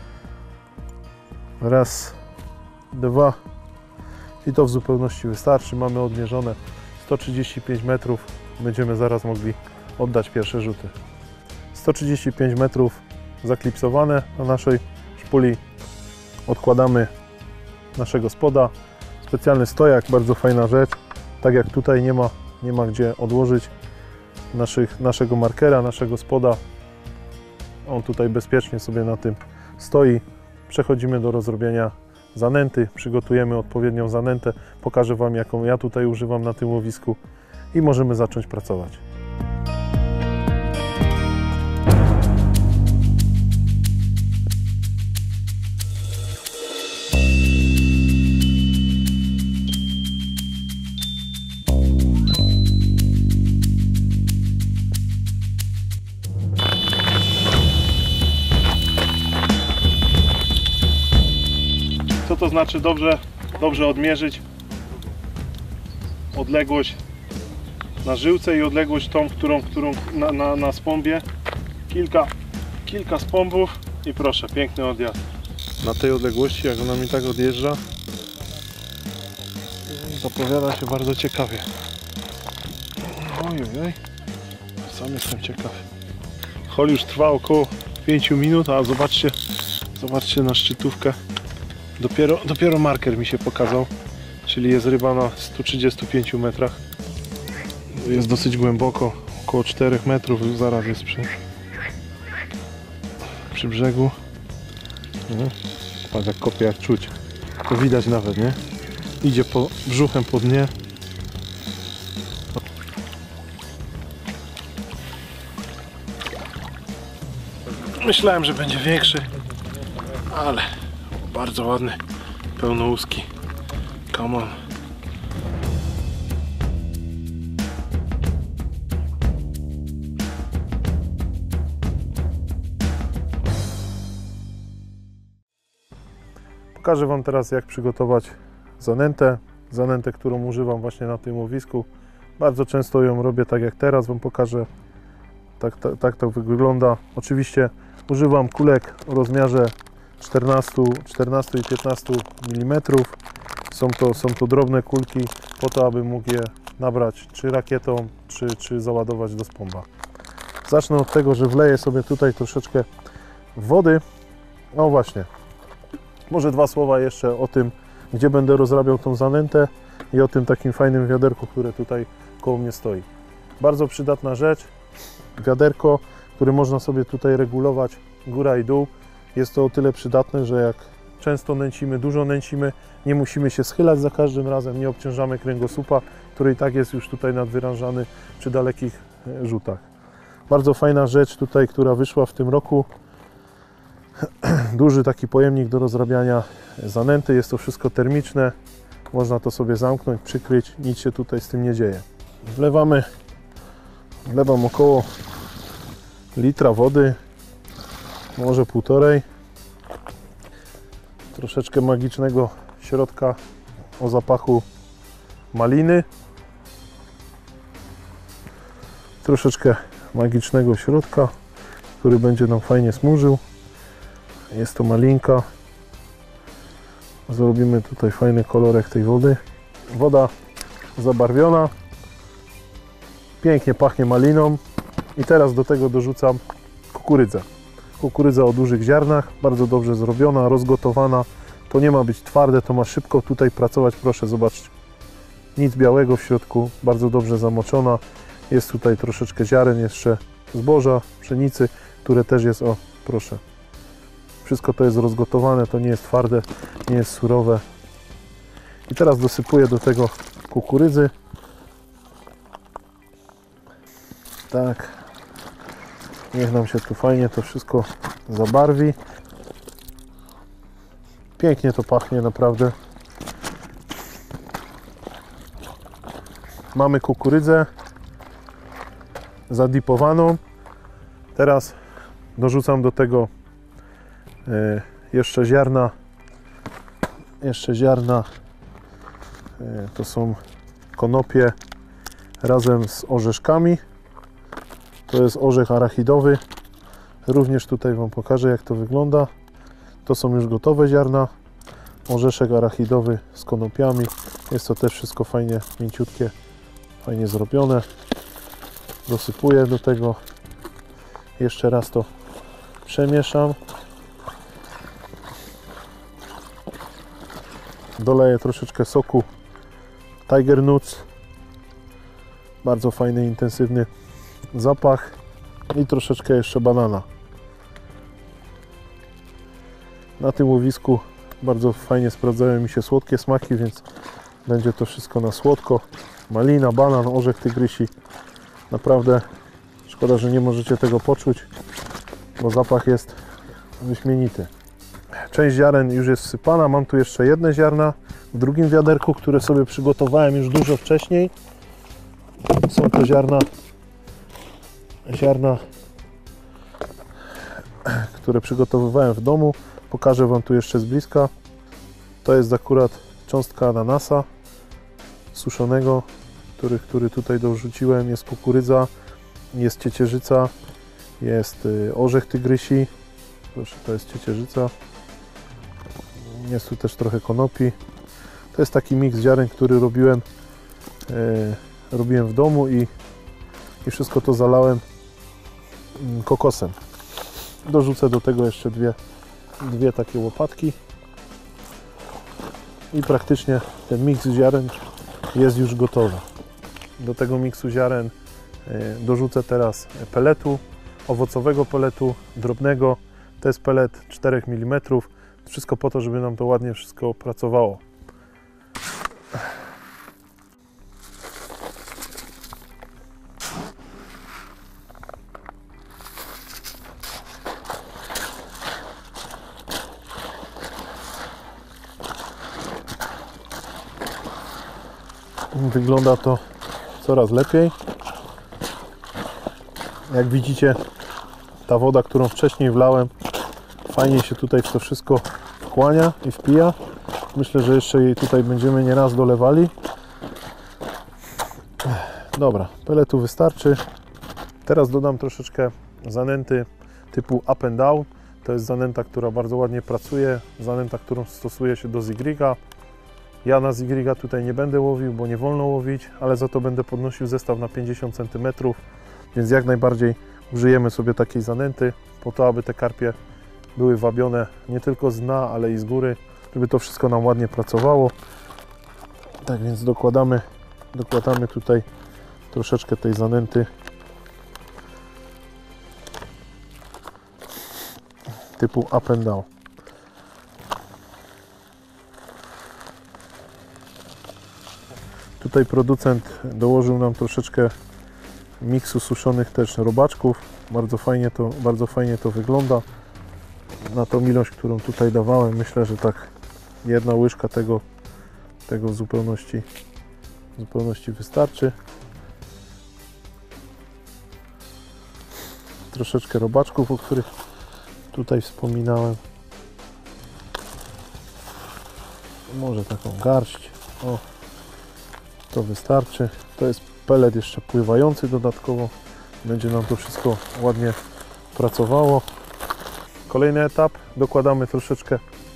Raz, dwa. I to w zupełności wystarczy. Mamy odmierzone sto trzydzieści pięć metrów. Będziemy zaraz mogli oddać pierwsze rzuty. sto trzydzieści pięć metrów zaklipsowane na naszej szpuli. Odkładamy naszego spoda. Specjalny stojak, bardzo fajna rzecz. Tak jak tutaj nie ma, nie ma gdzie odłożyć naszych, naszego markera, naszego spoda. On tutaj bezpiecznie sobie na tym stoi. Przechodzimy do rozrobienia zanęty. Przygotujemy odpowiednią zanętę. Pokażę Wam, jaką ja tutaj używam na tym łowisku i możemy zacząć pracować. Co to znaczy dobrze, dobrze odmierzyć odległość na żyłce i odległość tą, którą, którą na, na, na spombie. Kilka, kilka spombów i proszę, piękny odjazd. Na tej odległości, jak ona mi tak odjeżdża, zapowiada się bardzo ciekawie. Oj, oj, oj. Sam jestem ciekaw. Hol już trwa około pięciu minut, a zobaczcie, zobaczcie na szczytówkę. Dopiero, dopiero marker mi się pokazał, czyli jest ryba na stu trzydziestu pięciu metrach. Jest dosyć głęboko, około czterech metrów, już zaraz jest przy, przy brzegu. Mhm. Patrz jak kopie, jak czuć. To widać nawet, nie? Idzie po, brzuchem po dnie. Myślałem, że będzie większy, ale bardzo ładny, pełnołuski. Come on. Pokażę Wam teraz, jak przygotować zanętę. Zanętę, którą używam właśnie na tym łowisku. Bardzo często ją robię tak jak teraz Wam pokażę. Tak, tak, tak to wygląda. Oczywiście używam kulek o rozmiarze czternaście, czternaście i piętnaście milimetrów. Są to, są to drobne kulki po to, aby mógł je nabrać czy rakietą, czy, czy załadować do spomba. Zacznę od tego, że wleję sobie tutaj troszeczkę wody. O właśnie. Może dwa słowa jeszcze o tym, gdzie będę rozrabiał tą zanętę i o tym takim fajnym wiaderku, które tutaj koło mnie stoi. Bardzo przydatna rzecz. Wiaderko, które można sobie tutaj regulować góra i dół. Jest to o tyle przydatne, że jak często nęcimy, dużo nęcimy, nie musimy się schylać za każdym razem, nie obciążamy kręgosłupa, który i tak jest już tutaj nadwyrężany przy dalekich rzutach. Bardzo fajna rzecz tutaj, która wyszła w tym roku. Duży taki pojemnik do rozrabiania zanęty. Jest to wszystko termiczne. Można to sobie zamknąć, przykryć. Nic się tutaj z tym nie dzieje. Wlewamy, wlewam około litra wody, może półtorej. Troszeczkę magicznego środka o zapachu maliny. Troszeczkę magicznego środka, który będzie nam fajnie smużył. Jest to malinka. Zrobimy tutaj fajny kolorek tej wody. Woda zabarwiona. Pięknie pachnie maliną. I teraz do tego dorzucam kukurydzę. Kukurydza o dużych ziarnach, bardzo dobrze zrobiona, rozgotowana. To nie ma być twarde, to ma szybko tutaj pracować. Proszę, zobaczcie. Nic białego w środku, bardzo dobrze zamoczona. Jest tutaj troszeczkę ziaren jeszcze zboża, pszenicy, które też jest, o proszę. Wszystko to jest rozgotowane, to nie jest twarde, nie jest surowe. I teraz dosypuję do tego kukurydzy. Tak. Niech nam się tu fajnie to wszystko zabarwi. Pięknie to pachnie, naprawdę. Mamy kukurydzę zadipowaną. Teraz dorzucam do tego jeszcze ziarna. Jeszcze ziarna. To są konopie razem z orzeszkami. To jest orzech arachidowy. Również tutaj Wam pokażę, jak to wygląda. To są już gotowe ziarna. Orzeszek arachidowy z konopiami. Jest to też wszystko fajnie mięciutkie, fajnie zrobione. Dosypuję do tego. Jeszcze raz to przemieszam. Doleję troszeczkę soku Tiger Nuts. Bardzo fajny, intensywny zapach. I troszeczkę jeszcze banana. Na tym łowisku bardzo fajnie sprawdzają mi się słodkie smaki, więc będzie to wszystko na słodko. Malina, banan, orzech tygrysi. Naprawdę szkoda, że nie możecie tego poczuć, bo zapach jest wyśmienity. Część ziaren już jest wsypana. Mam tu jeszcze jedne ziarna w drugim wiaderku, które sobie przygotowałem już dużo wcześniej. Są to ziarna, ziarna, które przygotowywałem w domu. Pokażę Wam tu jeszcze z bliska. To jest akurat cząstka ananasa suszonego, który, który tutaj dorzuciłem. Jest kukurydza, jest ciecierzyca, jest orzech tygrysi. Proszę, to jest ciecierzyca. Jest tu też trochę konopi. To jest taki miks ziaren, który robiłem, e, robiłem w domu i, i wszystko to zalałem kokosem. Dorzucę do tego jeszcze dwie, dwie takie łopatki i praktycznie ten miks ziaren jest już gotowy. do tego miksu ziaren dorzucę teraz peletu, owocowego peletu, drobnego. To jest pelet cztery milimetry. Wszystko po to, żeby nam to ładnie wszystko pracowało. Wygląda to coraz lepiej. Jak widzicie, ta woda, którą wcześniej wlałem, fajnie się tutaj w to wszystko wchłania i wpija. Myślę, że jeszcze jej tutaj będziemy nieraz dolewali. Dobra, peletu wystarczy. Teraz dodam troszeczkę zanęty typu up and down. To jest zanęta, która bardzo ładnie pracuje. Zanęta, którą stosuje się do zigriga. Ja na zigriga tutaj nie będę łowił, bo nie wolno łowić, ale za to będę podnosił zestaw na pięćdziesiąt centymetrów, więc jak najbardziej użyjemy sobie takiej zanęty po to, aby te karpie były wabione nie tylko z dna, ale i z góry, żeby to wszystko nam ładnie pracowało. Tak więc dokładamy, dokładamy tutaj troszeczkę tej zanęty typu up and down. Tutaj producent dołożył nam troszeczkę miksu suszonych też robaczków. Bardzo fajnie to, bardzo fajnie to wygląda. Na tą ilość, którą tutaj dawałem, myślę, że tak jedna łyżka tego, tego w zupełności, w zupełności wystarczy. Troszeczkę robaczków, o których tutaj wspominałem. Może taką garść. O. To wystarczy. To jest pelet jeszcze pływający dodatkowo. Będzie nam to wszystko ładnie pracowało. Kolejny etap. Dokładamy troszeczkę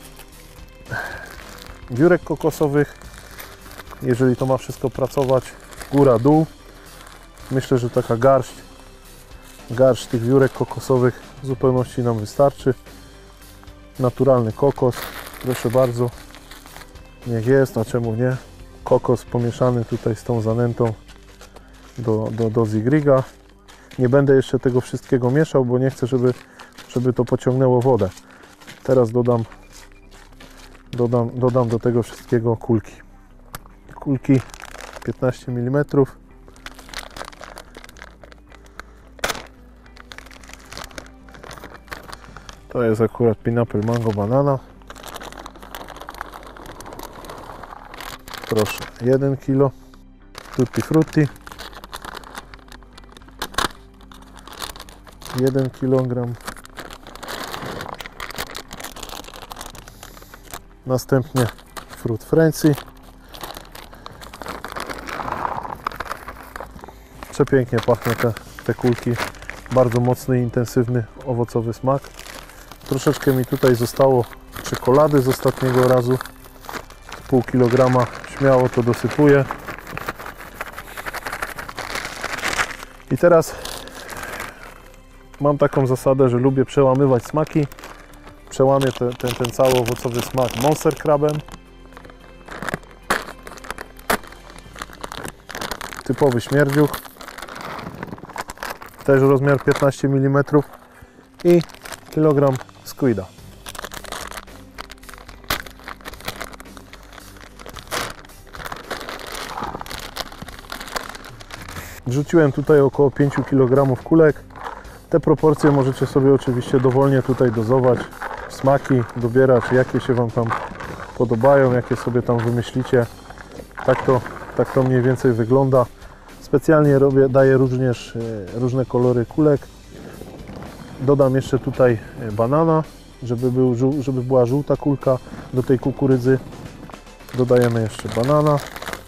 wiórek kokosowych. Jeżeli to ma wszystko pracować góra, dół. Myślę, że taka garść, garść tych wiórek kokosowych w zupełności nam wystarczy. Naturalny kokos. Proszę bardzo. Niech jest, a czemu nie? Kokos pomieszany tutaj z tą zanętą do, do, do zigriga. Nie będę jeszcze tego wszystkiego mieszał, bo nie chcę, żeby, żeby to pociągnęło wodę. Teraz dodam, dodam, dodam do tego wszystkiego kulki. Kulki piętnaście milimetrów. To jest akurat Pineapple Mango Banana. Proszę, jeden kilo Tutti Frutti, jeden kilogram, następnie Fruit Frenzy, przepięknie pachną te, te kulki, bardzo mocny i intensywny owocowy smak. Troszeczkę mi tutaj zostało czekolady z ostatniego razu, pół kilograma. Śmiało to dosypuję. I teraz mam taką zasadę, że lubię przełamywać smaki. Przełamię te, ten, ten cały owocowy smak Monster Crabem. Typowy śmierdziuch. Też rozmiar piętnaście milimetrów. I kilogram squida. Wrzuciłem tutaj około pięć kilogramów kulek. Te proporcje możecie sobie oczywiście dowolnie tutaj dozować. Smaki dobierać, jakie się Wam tam podobają, jakie sobie tam wymyślicie. Tak to, tak to mniej więcej wygląda. Specjalnie robię, daję również różne kolory kulek. Dodam jeszcze tutaj banana, żeby, był, żeby była żółta kulka do tej kukurydzy. Dodajemy jeszcze banana.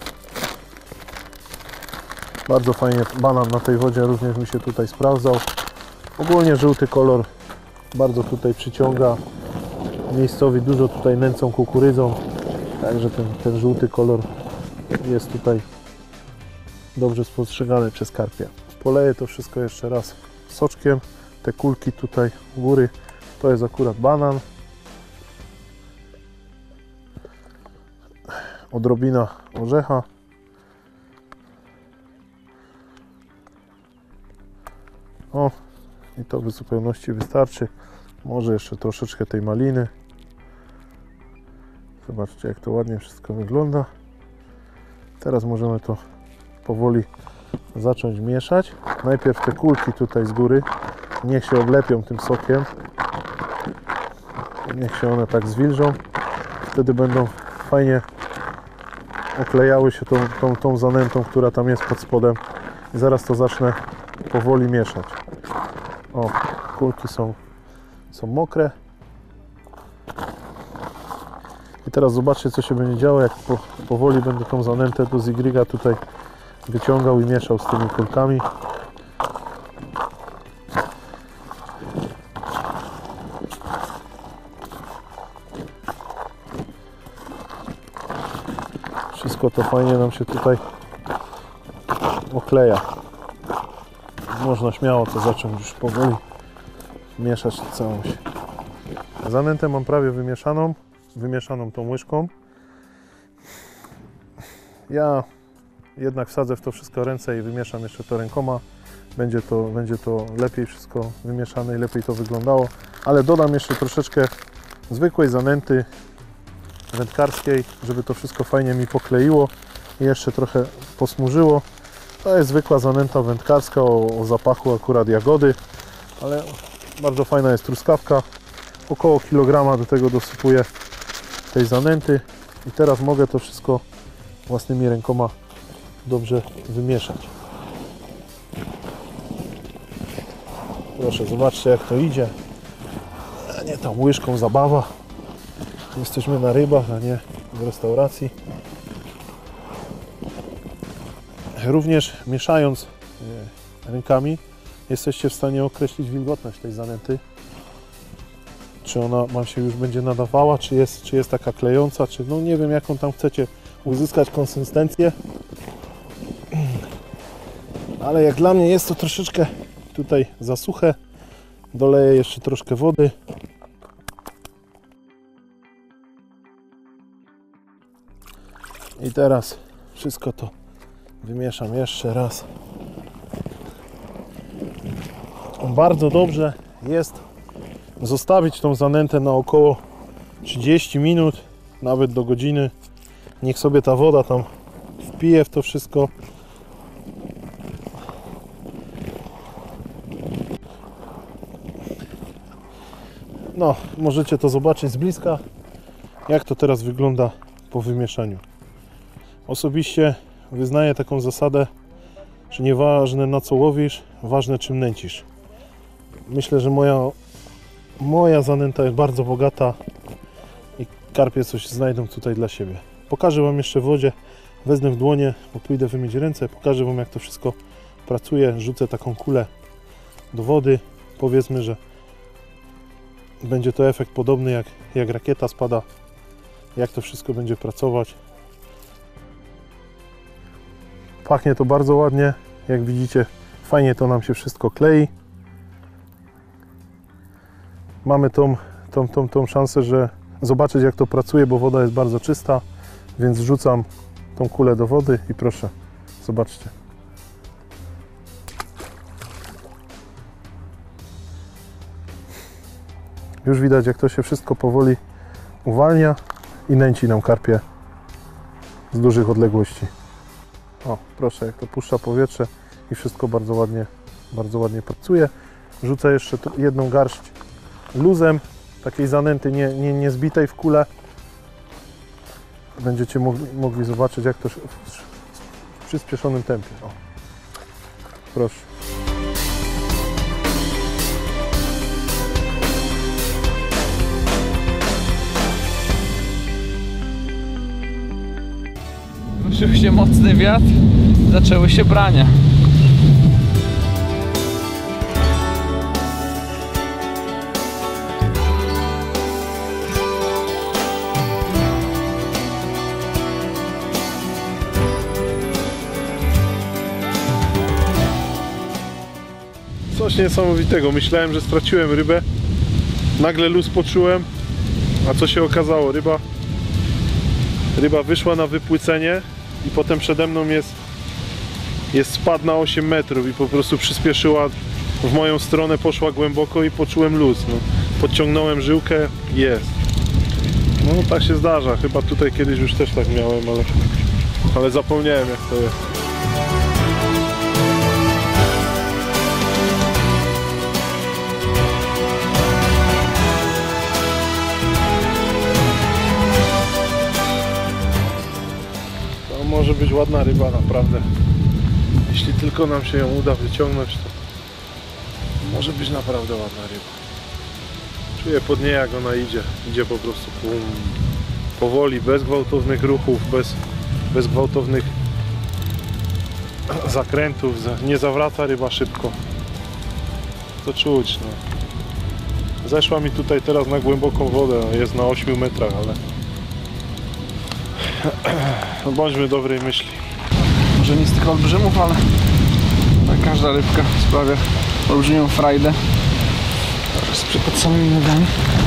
Bardzo fajnie banan na tej wodzie również mi się tutaj sprawdzał. Ogólnie żółty kolor bardzo tutaj przyciąga. Miejscowi dużo tutaj nęcą kukurydzą, także ten, ten żółty kolor jest tutaj dobrze spostrzegany przez karpia. Poleję to wszystko jeszcze raz soczkiem. Te kulki tutaj u góry to jest akurat banan. Odrobina orzecha. O, i to w zupełności wystarczy. Może jeszcze troszeczkę tej maliny. Zobaczcie, jak to ładnie wszystko wygląda. Teraz możemy to powoli zacząć mieszać. Najpierw te kulki tutaj z góry niech się oblepią tym sokiem. Niech się one tak zwilżą. Wtedy będą fajnie oklejały się tą, tą, tą zanętą, która tam jest pod spodem. I zaraz to zacznę powoli mieszać. O, kulki są, są mokre. I teraz zobaczcie, co się będzie działo, jak po, powoli będę tą zanętę do zigriga tutaj wyciągał i mieszał z tymi kulkami. Wszystko to fajnie nam się tutaj okleja. Można śmiało to zacząć już powoli mieszać tę całość. Zanętę mam prawie wymieszaną, wymieszaną tą łyżką. Ja jednak wsadzę w to wszystko ręce i wymieszam jeszcze to rękoma. Będzie to, będzie to lepiej wszystko wymieszane i lepiej to wyglądało. Ale dodam jeszcze troszeczkę zwykłej zanęty wędkarskiej, żeby to wszystko fajnie mi pokleiło i jeszcze trochę posmużyło. To jest zwykła zanęta wędkarska o, o zapachu akurat jagody, ale bardzo fajna jest truskawka. Około kilograma do tego dosypuję tej zanęty i teraz mogę to wszystko własnymi rękoma dobrze wymieszać. Proszę, zobaczcie, jak to idzie. A nie tam łyżką zabawa. Jesteśmy na rybach, a nie w restauracji. Również mieszając rękami jesteście w stanie określić wilgotność tej zanęty. Czy ona wam się już będzie nadawała, czy jest, czy jest taka klejąca, czy no nie wiem, jaką tam chcecie uzyskać konsystencję. Ale jak dla mnie jest to troszeczkę tutaj za suche. Doleję jeszcze troszkę wody. I teraz wszystko to wymieszam jeszcze raz. Bardzo dobrze jest zostawić tą zanętę na około trzydzieści minut, nawet do godziny. Niech sobie ta woda tam wpije w to wszystko. No, możecie to zobaczyć z bliska, jak to teraz wygląda po wymieszaniu. Osobiście wyznaję taką zasadę, że nieważne na co łowisz, ważne czym nęcisz. Myślę, że moja, moja zanęta jest bardzo bogata i karpie coś znajdą tutaj dla siebie. Pokażę wam jeszcze w wodzie, wezmę w dłonie, bo pójdę wymyć ręce, pokażę wam, jak to wszystko pracuje. Rzucę taką kulę do wody, powiedzmy, że będzie to efekt podobny jak, jak rakieta spada, jak to wszystko będzie pracować. Pachnie to bardzo ładnie, jak widzicie, fajnie to nam się wszystko klei. Mamy tą, tą, tą, tą szansę, że zobaczyć, jak to pracuje, bo woda jest bardzo czysta, więc wrzucam tą kulę do wody i proszę, zobaczcie. Już widać, jak to się wszystko powoli uwalnia i nęci nam karpie z dużych odległości. O, proszę, jak to puszcza powietrze i wszystko bardzo ładnie, bardzo ładnie pracuje. Rzucę jeszcze jedną garść luzem, takiej zanęty nie, nie, nie zbitej w kulę. Będziecie mogli, mogli zobaczyć, jak to w, w przyspieszonym tempie. O, proszę. Ruszył się mocny wiatr, zaczęły się brania. Coś niesamowitego. Myślałem, że straciłem rybę. Nagle luz poczułem. A co się okazało? Ryba, ryba wyszła na wypłycenie i potem przede mną jest, jest spad na osiem metrów i po prostu przyspieszyła w moją stronę poszła głęboko i poczułem luz. No. Podciągnąłem żyłkę, jest. No tak się zdarza, chyba tutaj kiedyś już też tak miałem, ale, ale zapomniałem, jak to jest. To może być ładna ryba, naprawdę. Jeśli tylko nam się ją uda wyciągnąć, to może być naprawdę ładna ryba. Czuję pod niej, jak ona idzie. Idzie po prostu pum, powoli, bez gwałtownych ruchów, bez, bez gwałtownych zakrętów. Nie zawraca ryba szybko. To czuć. No. Zeszła mi tutaj teraz na głęboką wodę. Jest na ośmiu metrach, ale no bądźmy dobrej myśli. Może nie z tych olbrzymów, ale tak każda rybka sprawia olbrzymią frajdę. Teraz pod samymi nogami.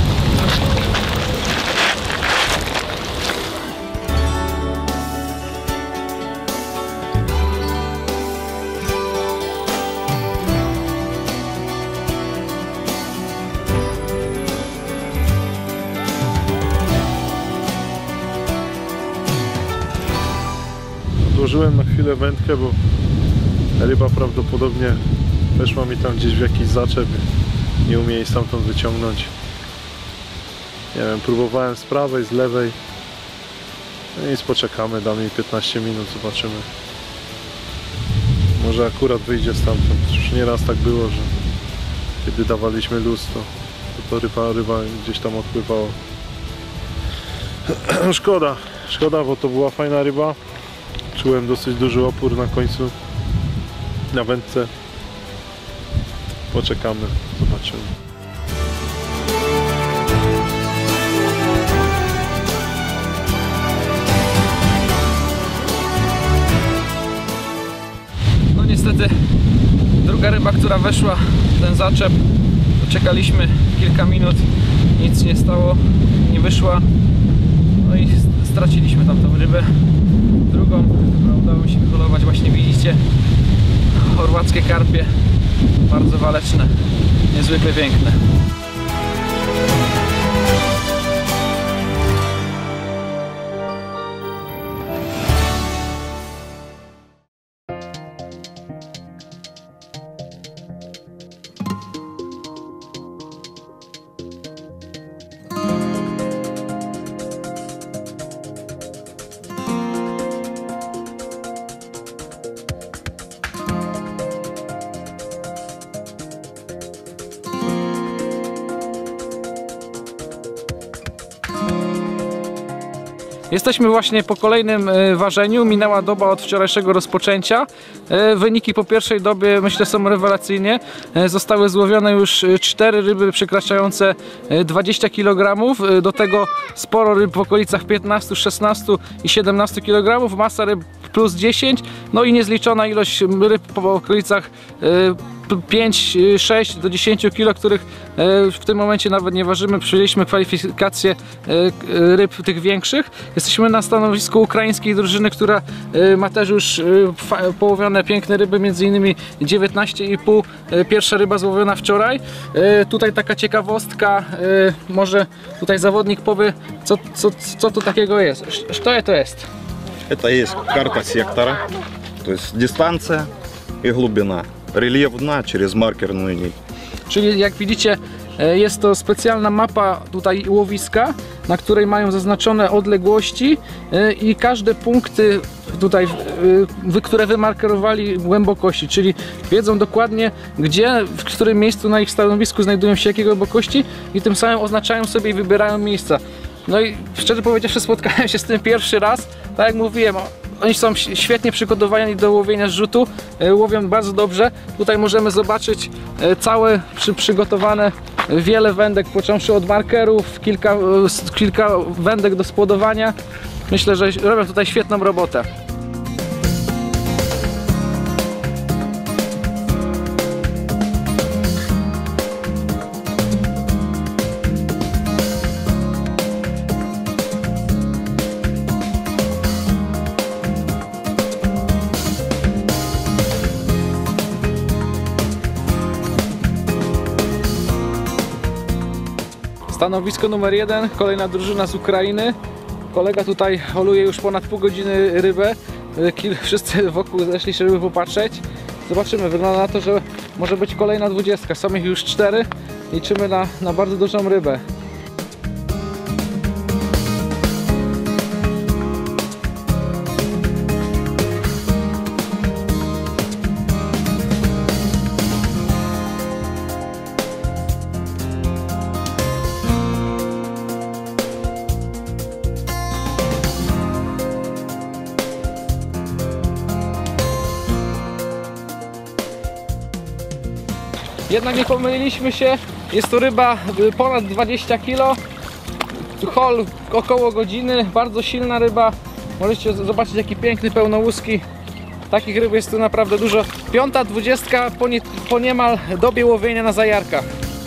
Odłożyłem na chwilę wędkę, bo ryba prawdopodobnie weszła mi tam gdzieś w jakiś zaczep. Nie umie jej stamtąd wyciągnąć. Nie wiem, próbowałem z prawej, z lewej. No nic, poczekamy, damy jej piętnaście minut, zobaczymy. Może akurat wyjdzie stamtąd. Już nieraz tak było, że kiedy dawaliśmy luz, to, to, to ryba, ryba gdzieś tam odpływała. Szkoda, szkoda, bo to była fajna ryba. Czułem dosyć duży opór na końcu, na wędce. Poczekamy, zobaczymy. No niestety druga ryba, która weszła w ten zaczep, czekaliśmy kilka minut, nic nie stało, nie wyszła. No i straciliśmy tam tą rybę. Drugą, którą udało mi się wyholować, właśnie widzicie, chorwackie karpie, bardzo waleczne, niezwykle piękne. Jesteśmy właśnie po kolejnym ważeniu, minęła doba od wczorajszego rozpoczęcia. Wyniki po pierwszej dobie, myślę, są rewelacyjnie. Zostały złowione już cztery ryby przekraczające dwadzieścia kilogramów, do tego sporo ryb w okolicach piętnaście, szesnaście i siedemnaście kilogramów, masa ryb plus dziesięć, no i niezliczona ilość ryb po okolicach pięć, sześć do dziesięciu kilo, których w tym momencie nawet nie ważymy. Przyjęliśmy kwalifikację ryb tych większych. Jesteśmy na stanowisku ukraińskiej drużyny, która ma też już połowione piękne ryby, między innymi dziewiętnaście i pół. Pierwsza ryba złowiona wczoraj. Tutaj taka ciekawostka, może tutaj zawodnik powie, co, co, co to takiego jest. Co to jest? Это есть карта сектора, то есть дистанция и глубина. Рельеф дна через маркерную нить. Czyli jak widzicie, jest to specjalna mapa tutaj łowiska, na której mają zaznaczone odległości i każde punkty tutaj, które wymarkerowali głębokości, czyli wiedzą dokładnie, gdzie, w którym miejscu na ich stanowisku znajdują się jakie głębokości i tym samym oznaczają sobie i wybierają miejsca. No i szczerze powiedziawszy, spotkałem się z tym pierwszy raz. Tak jak mówiłem, oni są świetnie przygotowani do łowienia zrzutu, łowią bardzo dobrze. Tutaj możemy zobaczyć całe przy, przygotowane wiele wędek, począwszy od markerów, kilka, kilka wędek do spłodowania. Myślę, że robią tutaj świetną robotę. Stanowisko numer jeden, kolejna drużyna z Ukrainy. Kolega tutaj holuje już ponad pół godziny rybę. Wszyscy wokół zeszli się, żeby popatrzeć. Zobaczymy, wygląda na to, że może być kolejna dwudziestka. Są ich już cztery. Liczymy na, na bardzo dużą rybę. Jednak nie pomyliliśmy się, jest to ryba ponad dwadzieścia kilo, hol około godziny, bardzo silna ryba. Możecie zobaczyć, jaki piękny pełnołuski. Takich ryb jest tu naprawdę dużo. Piąta, dwudziestka po, nie, po niemal dobie łowienia na zajarkach.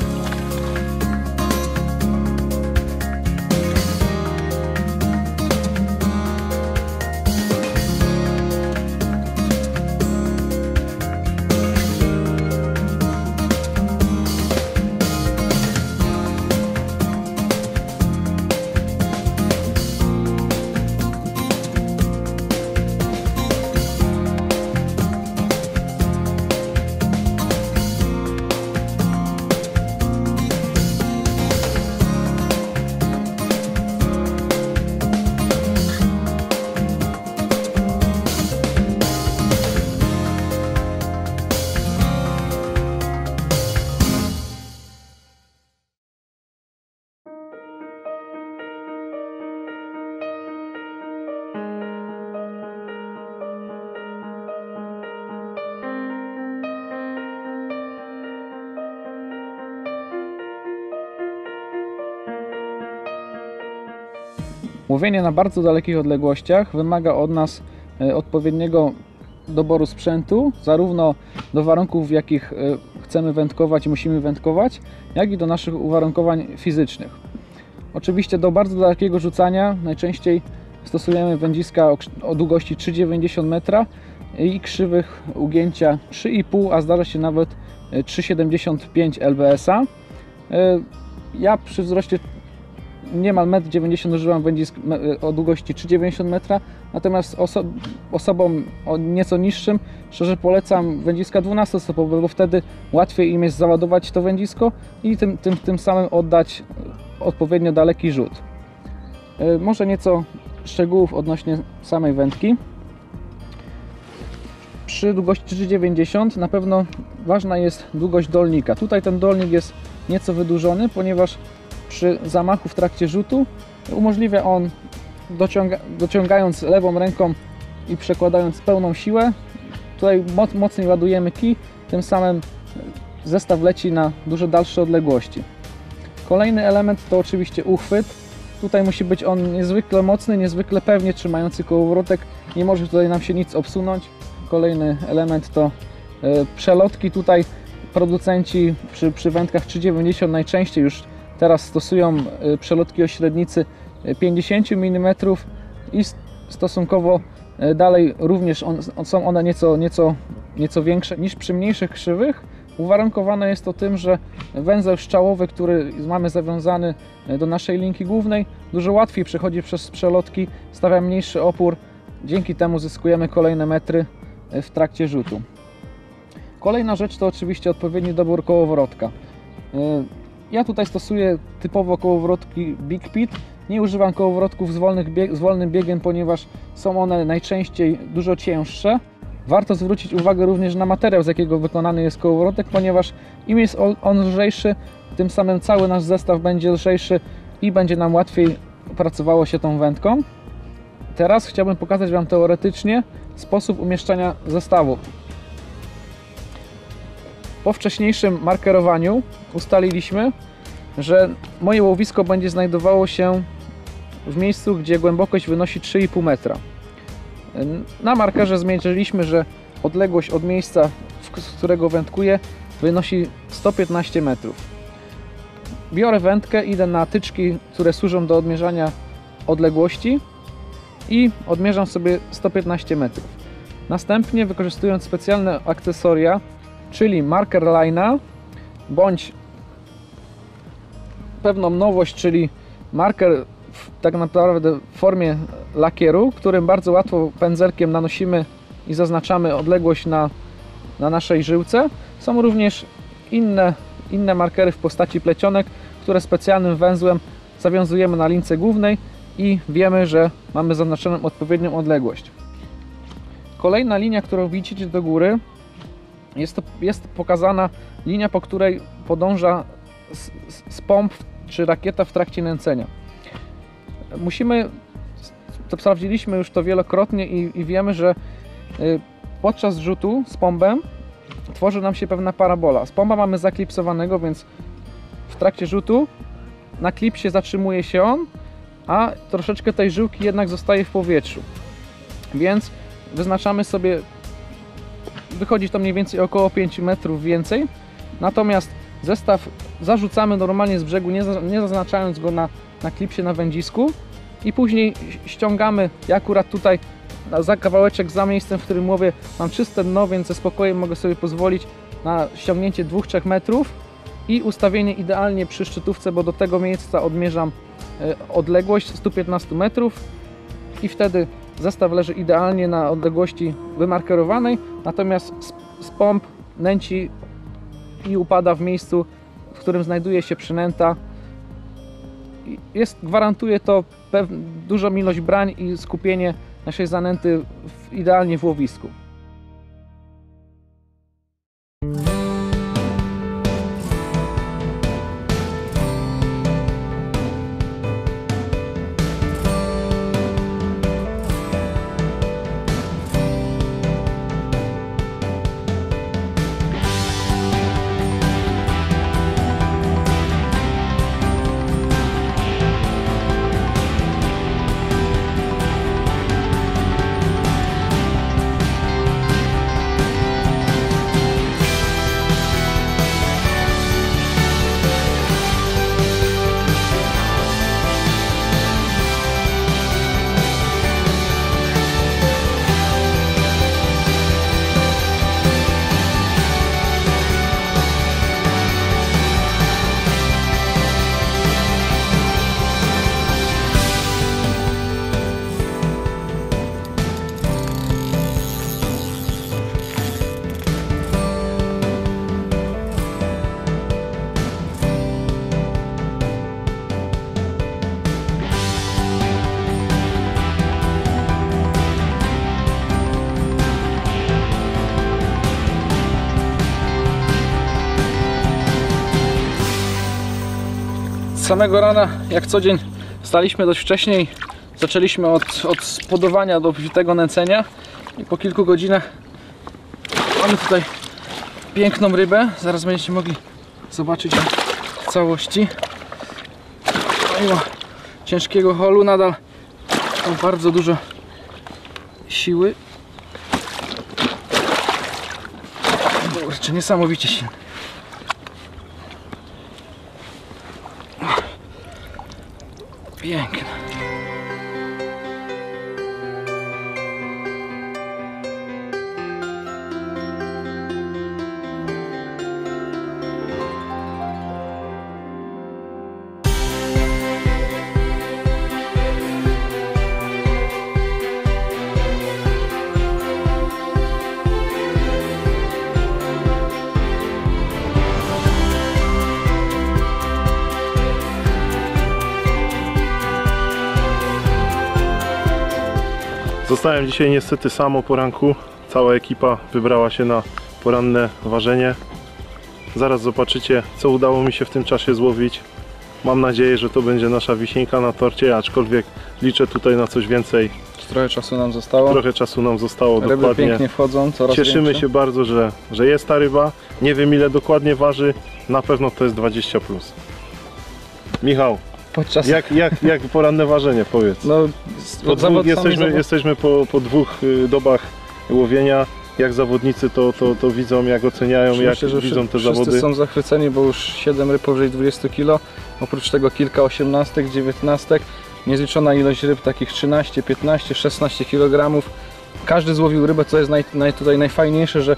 Łowienie na bardzo dalekich odległościach wymaga od nas odpowiedniego doboru sprzętu, zarówno do warunków, w jakich chcemy wędkować i musimy wędkować, jak i do naszych uwarunkowań fizycznych. Oczywiście do bardzo dalekiego rzucania najczęściej stosujemy wędziska o długości trzy przecinek dziewięćdziesiąt metra i krzywych ugięcia trzy i pół, a zdarza się nawet trzy przecinek siedemdziesiąt pięć L B S a. Ja przy wzroście niemal metr dziewięćdziesiąt używam wędzisk o długości trzy przecinek dziewięćdziesiąt metra, natomiast oso osobom o nieco niższym szczerze polecam wędziska dwunastostopowe, bo wtedy łatwiej im jest załadować to wędzisko i tym, tym, tym samym oddać odpowiednio daleki rzut. Może nieco szczegółów odnośnie samej wędki. Przy długości trzy przecinek dziewięćdziesiąt na pewno ważna jest długość dolnika. Tutaj ten dolnik jest nieco wydłużony, ponieważ przy zamachu w trakcie rzutu umożliwia on, dociąga, dociągając lewą ręką i przekładając pełną siłę, tutaj moc, mocniej ładujemy kij, tym samym zestaw leci na dużo dalsze odległości. Kolejny element to oczywiście uchwyt. Tutaj musi być on niezwykle mocny, niezwykle pewnie trzymający kołowrotek, nie może tutaj nam się nic obsunąć. Kolejny element to przelotki. Tutaj producenci przy, przy wędkach trzy przecinek dziewięćdziesiąt najczęściej już teraz stosują przelotki o średnicy pięćdziesiąt milimetrów i stosunkowo dalej również on, są one nieco, nieco, nieco większe niż przy mniejszych krzywych. Uwarunkowane jest to tym, że węzeł szczałowy, który mamy zawiązany do naszej linki głównej, dużo łatwiej przechodzi przez przelotki, stawia mniejszy opór, dzięki temu zyskujemy kolejne metry w trakcie rzutu. Kolejna rzecz to oczywiście odpowiedni dobór kołowrotka. Ja tutaj stosuję typowo kołowrotki Big Pit. Nie używam kołowrotków z, bieg z wolnym biegiem, ponieważ są one najczęściej dużo cięższe. Warto zwrócić uwagę również na materiał, z jakiego wykonany jest kołowrotek, ponieważ im jest on lżejszy, tym samym cały nasz zestaw będzie lżejszy i będzie nam łatwiej pracowało się tą wędką. Teraz chciałbym pokazać Wam teoretycznie sposób umieszczania zestawu. Po wcześniejszym markerowaniu ustaliliśmy, że moje łowisko będzie znajdowało się w miejscu, gdzie głębokość wynosi trzy i pół metra. Na markerze zmierzyliśmy, że odległość od miejsca, z którego wędkuję, wynosi sto piętnaście metrów. Biorę wędkę, idę na tyczki, które służą do odmierzania odległości i odmierzam sobie sto piętnaście metrów. Następnie, wykorzystując specjalne akcesoria, czyli marker line'a bądź pewną nowość, czyli marker w, tak naprawdę w formie lakieru, którym bardzo łatwo pędzelkiem nanosimy i zaznaczamy odległość na, na naszej żyłce. Są również inne, inne markery w postaci plecionek, które specjalnym węzłem zawiązujemy na lince głównej i wiemy, że mamy zaznaczoną odpowiednią odległość. Kolejna linia, którą widzicie do góry, jest, to, jest pokazana linia, po której podąża z, z pomp czy rakieta w trakcie nęcenia. Musimy, to sprawdziliśmy już to wielokrotnie i, i wiemy, że y, podczas rzutu z pompem tworzy nam się pewna parabola. Z pompa mamy zaklipsowanego, więc w trakcie rzutu na klipsie zatrzymuje się on, a troszeczkę tej żyłki jednak zostaje w powietrzu. Więc wyznaczamy sobie, wychodzi to mniej więcej około pięć metrów więcej, natomiast zestaw zarzucamy normalnie z brzegu, nie, nie zaznaczając go na, na klipsie na wędzisku i później ściągamy, ja akurat tutaj za kawałeczek za miejscem, w którym łowię, mam czyste dno, więc ze spokojem mogę sobie pozwolić na ściągnięcie dwóch do trzech metrów i ustawienie idealnie przy szczytówce, bo do tego miejsca odmierzam odległość sto piętnaście metrów i wtedy zestaw leży idealnie na odległości wymarkerowanej, natomiast z, z pomp nęci i upada w miejscu, w którym znajduje się przynęta. Jest, gwarantuje to dużą ilość brań i skupienie naszej zanęty w, idealnie w łowisku. Z samego rana, jak co dzień, wstaliśmy dość wcześniej. Zaczęliśmy od, od spodowania do obfitego nęcenia i po kilku godzinach mamy tutaj piękną rybę. Zaraz będziecie mogli zobaczyć ją w całości. Mimo ciężkiego holu nadal mam bardzo dużo siły. Kurczę, niesamowicie silny. Piękne. Zostałem dzisiaj niestety sam o poranku. Cała ekipa wybrała się na poranne ważenie. Zaraz zobaczycie, co udało mi się w tym czasie złowić. Mam nadzieję, że to będzie nasza wisienka na torcie, aczkolwiek liczę tutaj na coś więcej. Trochę czasu nam zostało. Trochę czasu nam zostało, Ryby dokładnie. pięknie wchodzą, coraz Cieszymy większe. się bardzo, że, że jest ta ryba. Nie wiem, ile dokładnie waży. Na pewno to jest dwadzieścia plus. Michał, Podczas... jak, jak, jak poranne ważenie, powiedz. No, Po dwóch, jesteśmy, jesteśmy po, po dwóch y, dobach łowienia. Jak zawodnicy to, to, to widzą, jak oceniają, jak Myślę, że widzą te wszyscy zawody. są zachwyceni, bo już siedem ryb powyżej dwudziestu kilo. Oprócz tego kilka osiemnastek, dziewiętnastek. Niezliczona ilość ryb, takich trzynaście, piętnaście, szesnaście kilogramów. Każdy złowił rybę, co jest naj, naj, tutaj najfajniejsze, że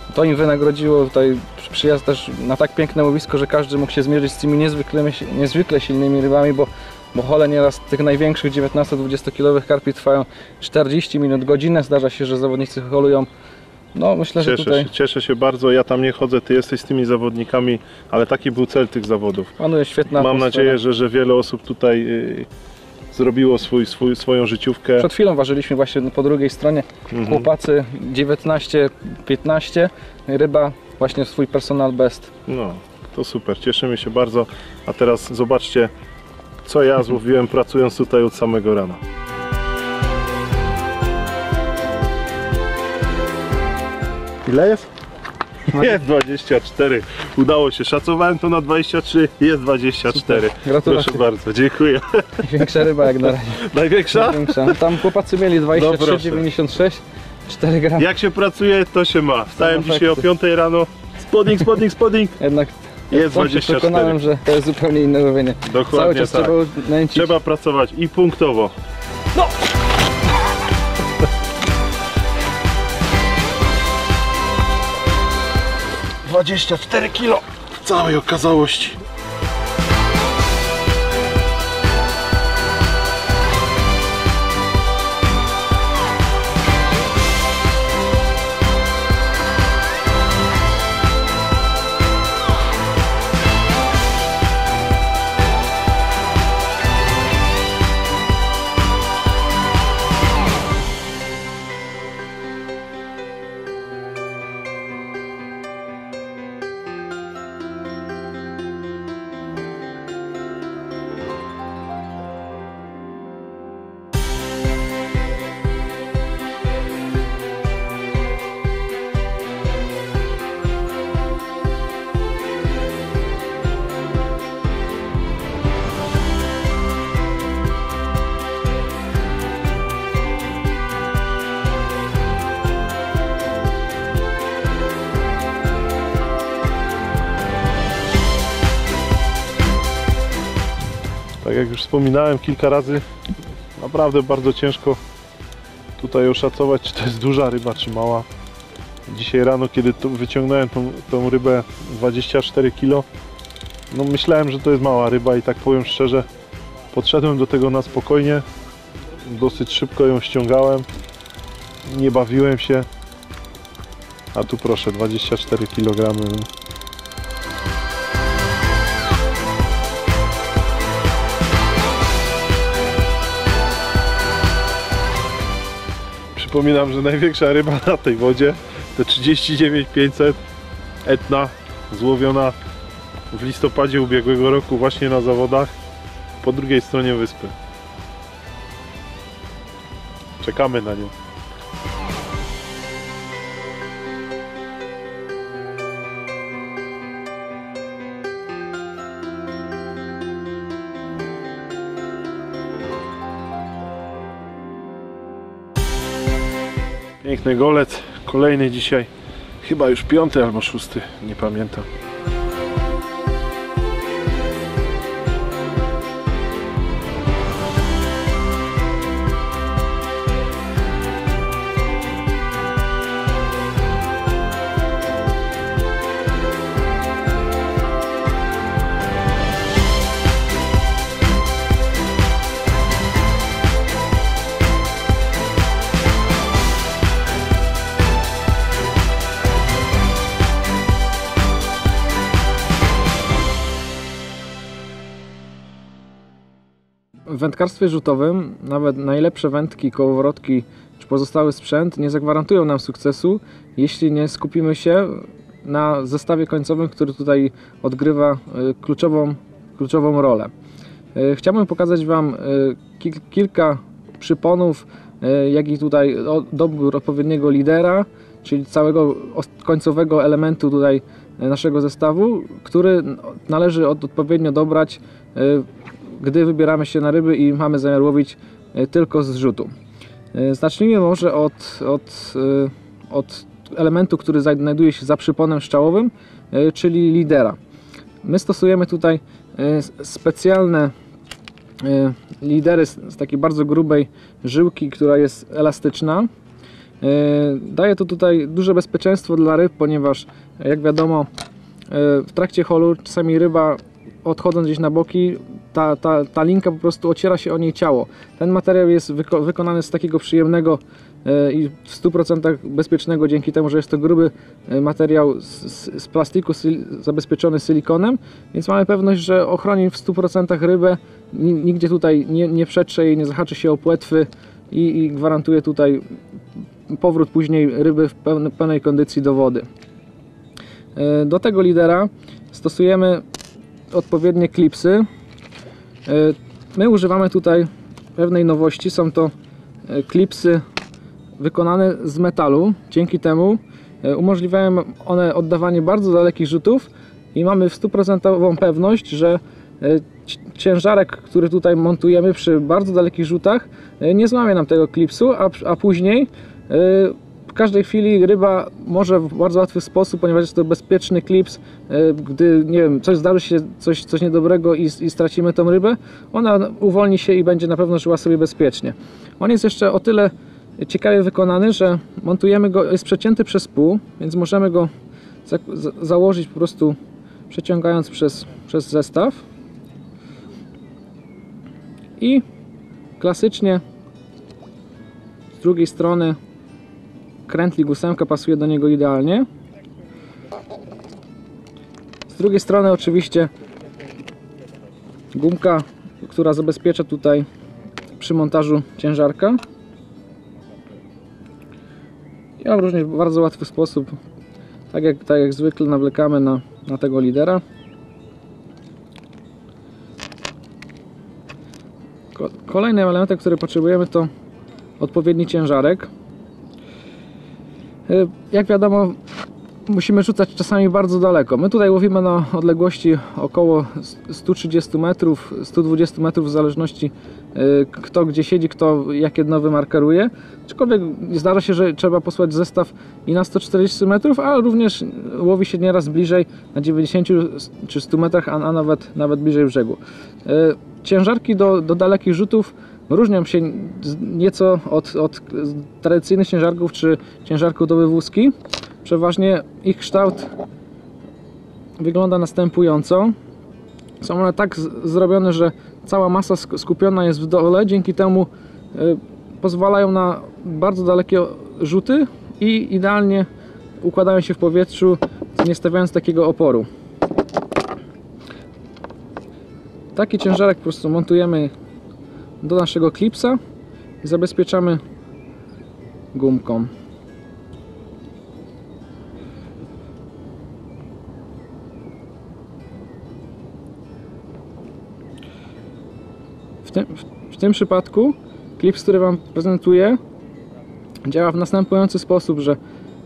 To im wynagrodziło tutaj przyjazd też na tak piękne łowisko, że każdy mógł się zmierzyć z tymi niezwykle, niezwykle silnymi rybami, bo, bo hole nieraz tych największych dziewiętnasto-dwudziestokilowych karpi trwają czterdzieści minut, godzinę. Zdarza się, że zawodnicy holują. No myślę, że Cieszę tutaj się, cieszę się bardzo, ja tam nie chodzę, ty jesteś z tymi zawodnikami, ale taki był cel tych zawodów. panuje świetna Mam atmosfera. nadzieję, że, że wiele osób tutaj y, zrobiło swój, swój, swoją życiówkę. Przed chwilą ważyliśmy właśnie po drugiej stronie, Mhm. chłopacy dziewiętnaście piętnaście, ryba właśnie swój personal best. No, to super, cieszymy się bardzo. A teraz zobaczcie, co ja złowiłem pracując tutaj od samego rana. Ile jest? Jest dwadzieścia cztery. Udało się. Szacowałem to na dwadzieścia trzy, jest dwadzieścia cztery. Super. Gratulacje. Proszę bardzo, dziękuję. Największa ryba jak na razie. Największa? Największa. Tam chłopacy mieli dwadzieścia No trzy proszę. dziewięćdziesiąt sześć, cztery gramy. Jak się pracuje, to się ma. Wstałem Są dzisiaj o efekty. piątej rano. Spodnik, spodnik, spodnik. Jednak Jest sam się dwadzieścia przekonałem, cztery. że to jest zupełnie inne łowienie. Dokładnie Cały czas tak. trzeba nęcić. Trzeba pracować i punktowo. dwadzieścia cztery kilo w całej okazałości. Tak jak już wspominałem kilka razy, naprawdę bardzo ciężko tutaj oszacować, czy to jest duża ryba, czy mała. Dzisiaj rano, kiedy to wyciągnąłem tą, tą rybę dwadzieścia cztery kilo, no myślałem, że to jest mała ryba i tak powiem szczerze, podszedłem do tego na spokojnie, dosyć szybko ją ściągałem, nie bawiłem się, a tu proszę, dwadzieścia cztery kilogramy. Przypominam, że największa ryba na tej wodzie to trzydzieści dziewięć pięćset Etna, złowiona w listopadzie ubiegłego roku właśnie na zawodach po drugiej stronie wyspy. Czekamy na nią. Piękny golec, kolejny dzisiaj, chyba już piąty albo szósty, nie pamiętam. W wędkarstwie rzutowym nawet najlepsze wędki, kołowrotki czy pozostały sprzęt nie zagwarantują nam sukcesu, jeśli nie skupimy się na zestawie końcowym, który tutaj odgrywa kluczową, kluczową rolę. Chciałbym pokazać Wam kilka przyponów, jak i tutaj dobór odpowiedniego lidera, czyli całego końcowego elementu tutaj naszego zestawu, który należy odpowiednio dobrać, gdy wybieramy się na ryby i mamy zamiar łowić tylko z rzutu. Zacznijmy może od, od, od elementu, który znajduje się za przyponem strzałowym, czyli lidera. My stosujemy tutaj specjalne lidery z takiej bardzo grubej żyłki, która jest elastyczna. Daje to tutaj duże bezpieczeństwo dla ryb, ponieważ jak wiadomo w trakcie holu czasami ryba, odchodząc gdzieś na boki, ta, ta, ta linka po prostu ociera się o niej ciało. Ten materiał jest wyko wykonany z takiego przyjemnego i w stu procentach bezpiecznego, dzięki temu, że jest to gruby materiał z, z plastiku syl zabezpieczony silikonem, więc mamy pewność, że ochroni w stu procentach rybę, nigdzie tutaj nie, nie przetrze jej, nie zahaczy się o płetwy i, i gwarantuje tutaj powrót później ryby w pełne, pełnej kondycji do wody. Do tego lidera stosujemy odpowiednie klipsy. My używamy tutaj pewnej nowości, są to klipsy wykonane z metalu. Dzięki temu umożliwiają one oddawanie bardzo dalekich rzutów i mamy w stu procentach pewność, że ciężarek, który tutaj montujemy przy bardzo dalekich rzutach, nie złamie nam tego klipsu, a, a później w każdej chwili ryba może w bardzo łatwy sposób, ponieważ jest to bezpieczny klips, gdy nie wiem, coś zdarzy się, coś, coś niedobrego i, i stracimy tą rybę, ona uwolni się i będzie na pewno żyła sobie bezpiecznie. On jest jeszcze o tyle ciekawie wykonany, że montujemy go, jest przecięty przez pół, więc możemy go za, za, założyć po prostu przeciągając przez, przez zestaw i klasycznie z drugiej strony krętlik ósemka pasuje do niego idealnie. Z drugiej strony oczywiście gumka, która zabezpiecza tutaj przy montażu ciężarka. I on również w bardzo łatwy sposób, tak jak, tak jak zwykle, nawlekamy na, na tego lidera. Kolejnym elementem, który potrzebujemy, to odpowiedni ciężarek. Jak wiadomo, musimy rzucać czasami bardzo daleko. My tutaj łowimy na odległości około stu trzydziestu metrów, stu dwudziestu metrów, w zależności kto gdzie siedzi, kto jakie dno wymarkeruje. Aczkolwiek zdarza się, że trzeba posłać zestaw i na sto czterdzieści metrów, a również łowi się nieraz bliżej, na dziewięćdziesięciu czy stu metrach, a, a nawet, nawet bliżej brzegu. Ciężarki do, do dalekich rzutów różnią się nieco od, od tradycyjnych ciężarków czy ciężarków do wywózki. Przeważnie ich kształt wygląda następująco. Są one tak zrobione, że cała masa skupiona jest w dole, dzięki temu pozwalają na bardzo dalekie rzuty i idealnie układają się w powietrzu, nie stawiając takiego oporu. Taki ciężarek po prostu montujemy do naszego klipsa i zabezpieczamy gumką. W tym, w tym przypadku klips, który Wam prezentuję, działa w następujący sposób, że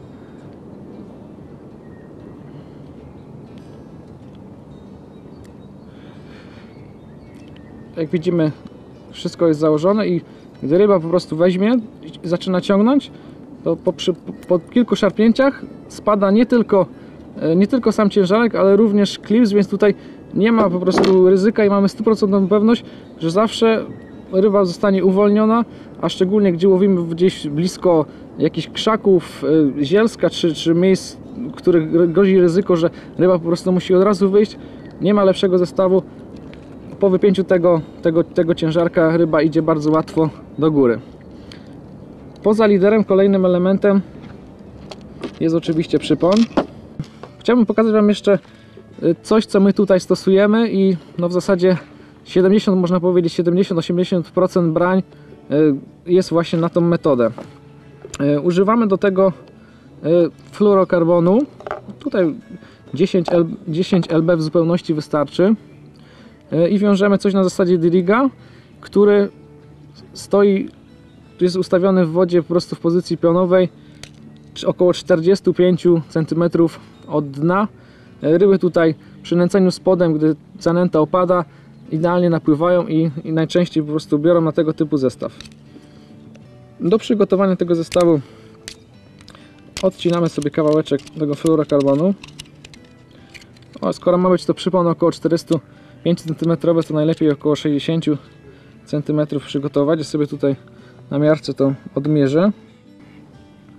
jak widzimy, wszystko jest założone i gdy ryba po prostu weźmie i zaczyna ciągnąć, to po, przy, po kilku szarpnięciach spada nie tylko, nie tylko sam ciężarek, ale również klips, więc tutaj nie ma po prostu ryzyka i mamy stuprocentową pewność, że zawsze ryba zostanie uwolniona, a szczególnie gdzie łowimy gdzieś blisko jakichś krzaków, zielska czy, czy miejsc, w których grozi ryzyko, że ryba po prostu musi od razu wyjść, nie ma lepszego zestawu. Po wypięciu tego, tego, tego ciężarka ryba idzie bardzo łatwo do góry. Poza liderem kolejnym elementem jest oczywiście przypon. Chciałbym pokazać Wam jeszcze coś, co my tutaj stosujemy i no w zasadzie siedemdziesiąt, można powiedzieć siedemdziesiąt do osiemdziesięciu procent brań jest właśnie na tą metodę. Używamy do tego fluorokarbonu. Tutaj dziesięć L B w zupełności wystarczy. I wiążemy coś na zasadzie diriga, który stoi, jest ustawiony w wodzie po prostu w pozycji pionowej, około czterdziestu pięciu centymetrów od dna. Ryby tutaj przy nęceniu spodem, gdy zanęta opada, idealnie napływają i, i najczęściej po prostu biorą na tego typu zestaw. Do przygotowania tego zestawu odcinamy sobie kawałeczek tego fluorokarbonu. O, skoro ma być to przypon około czterystu pięciu centymetrów, to najlepiej około sześćdziesięciu centymetrów przygotować. Ja sobie tutaj na miarce to odmierzę.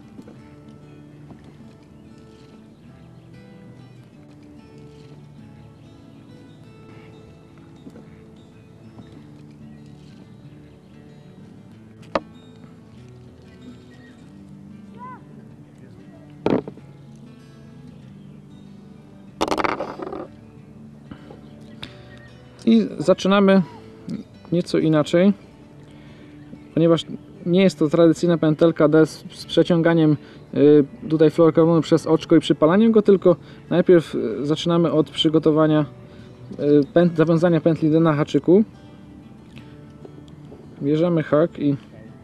I zaczynamy nieco inaczej, ponieważ nie jest to tradycyjna pętelka D z, z przeciąganiem y, tutaj fluorokarbonu przez oczko i przypalaniem go, tylko najpierw y, zaczynamy od przygotowania y, pęt, zawiązania pętli D na haczyku. Bierzemy hak i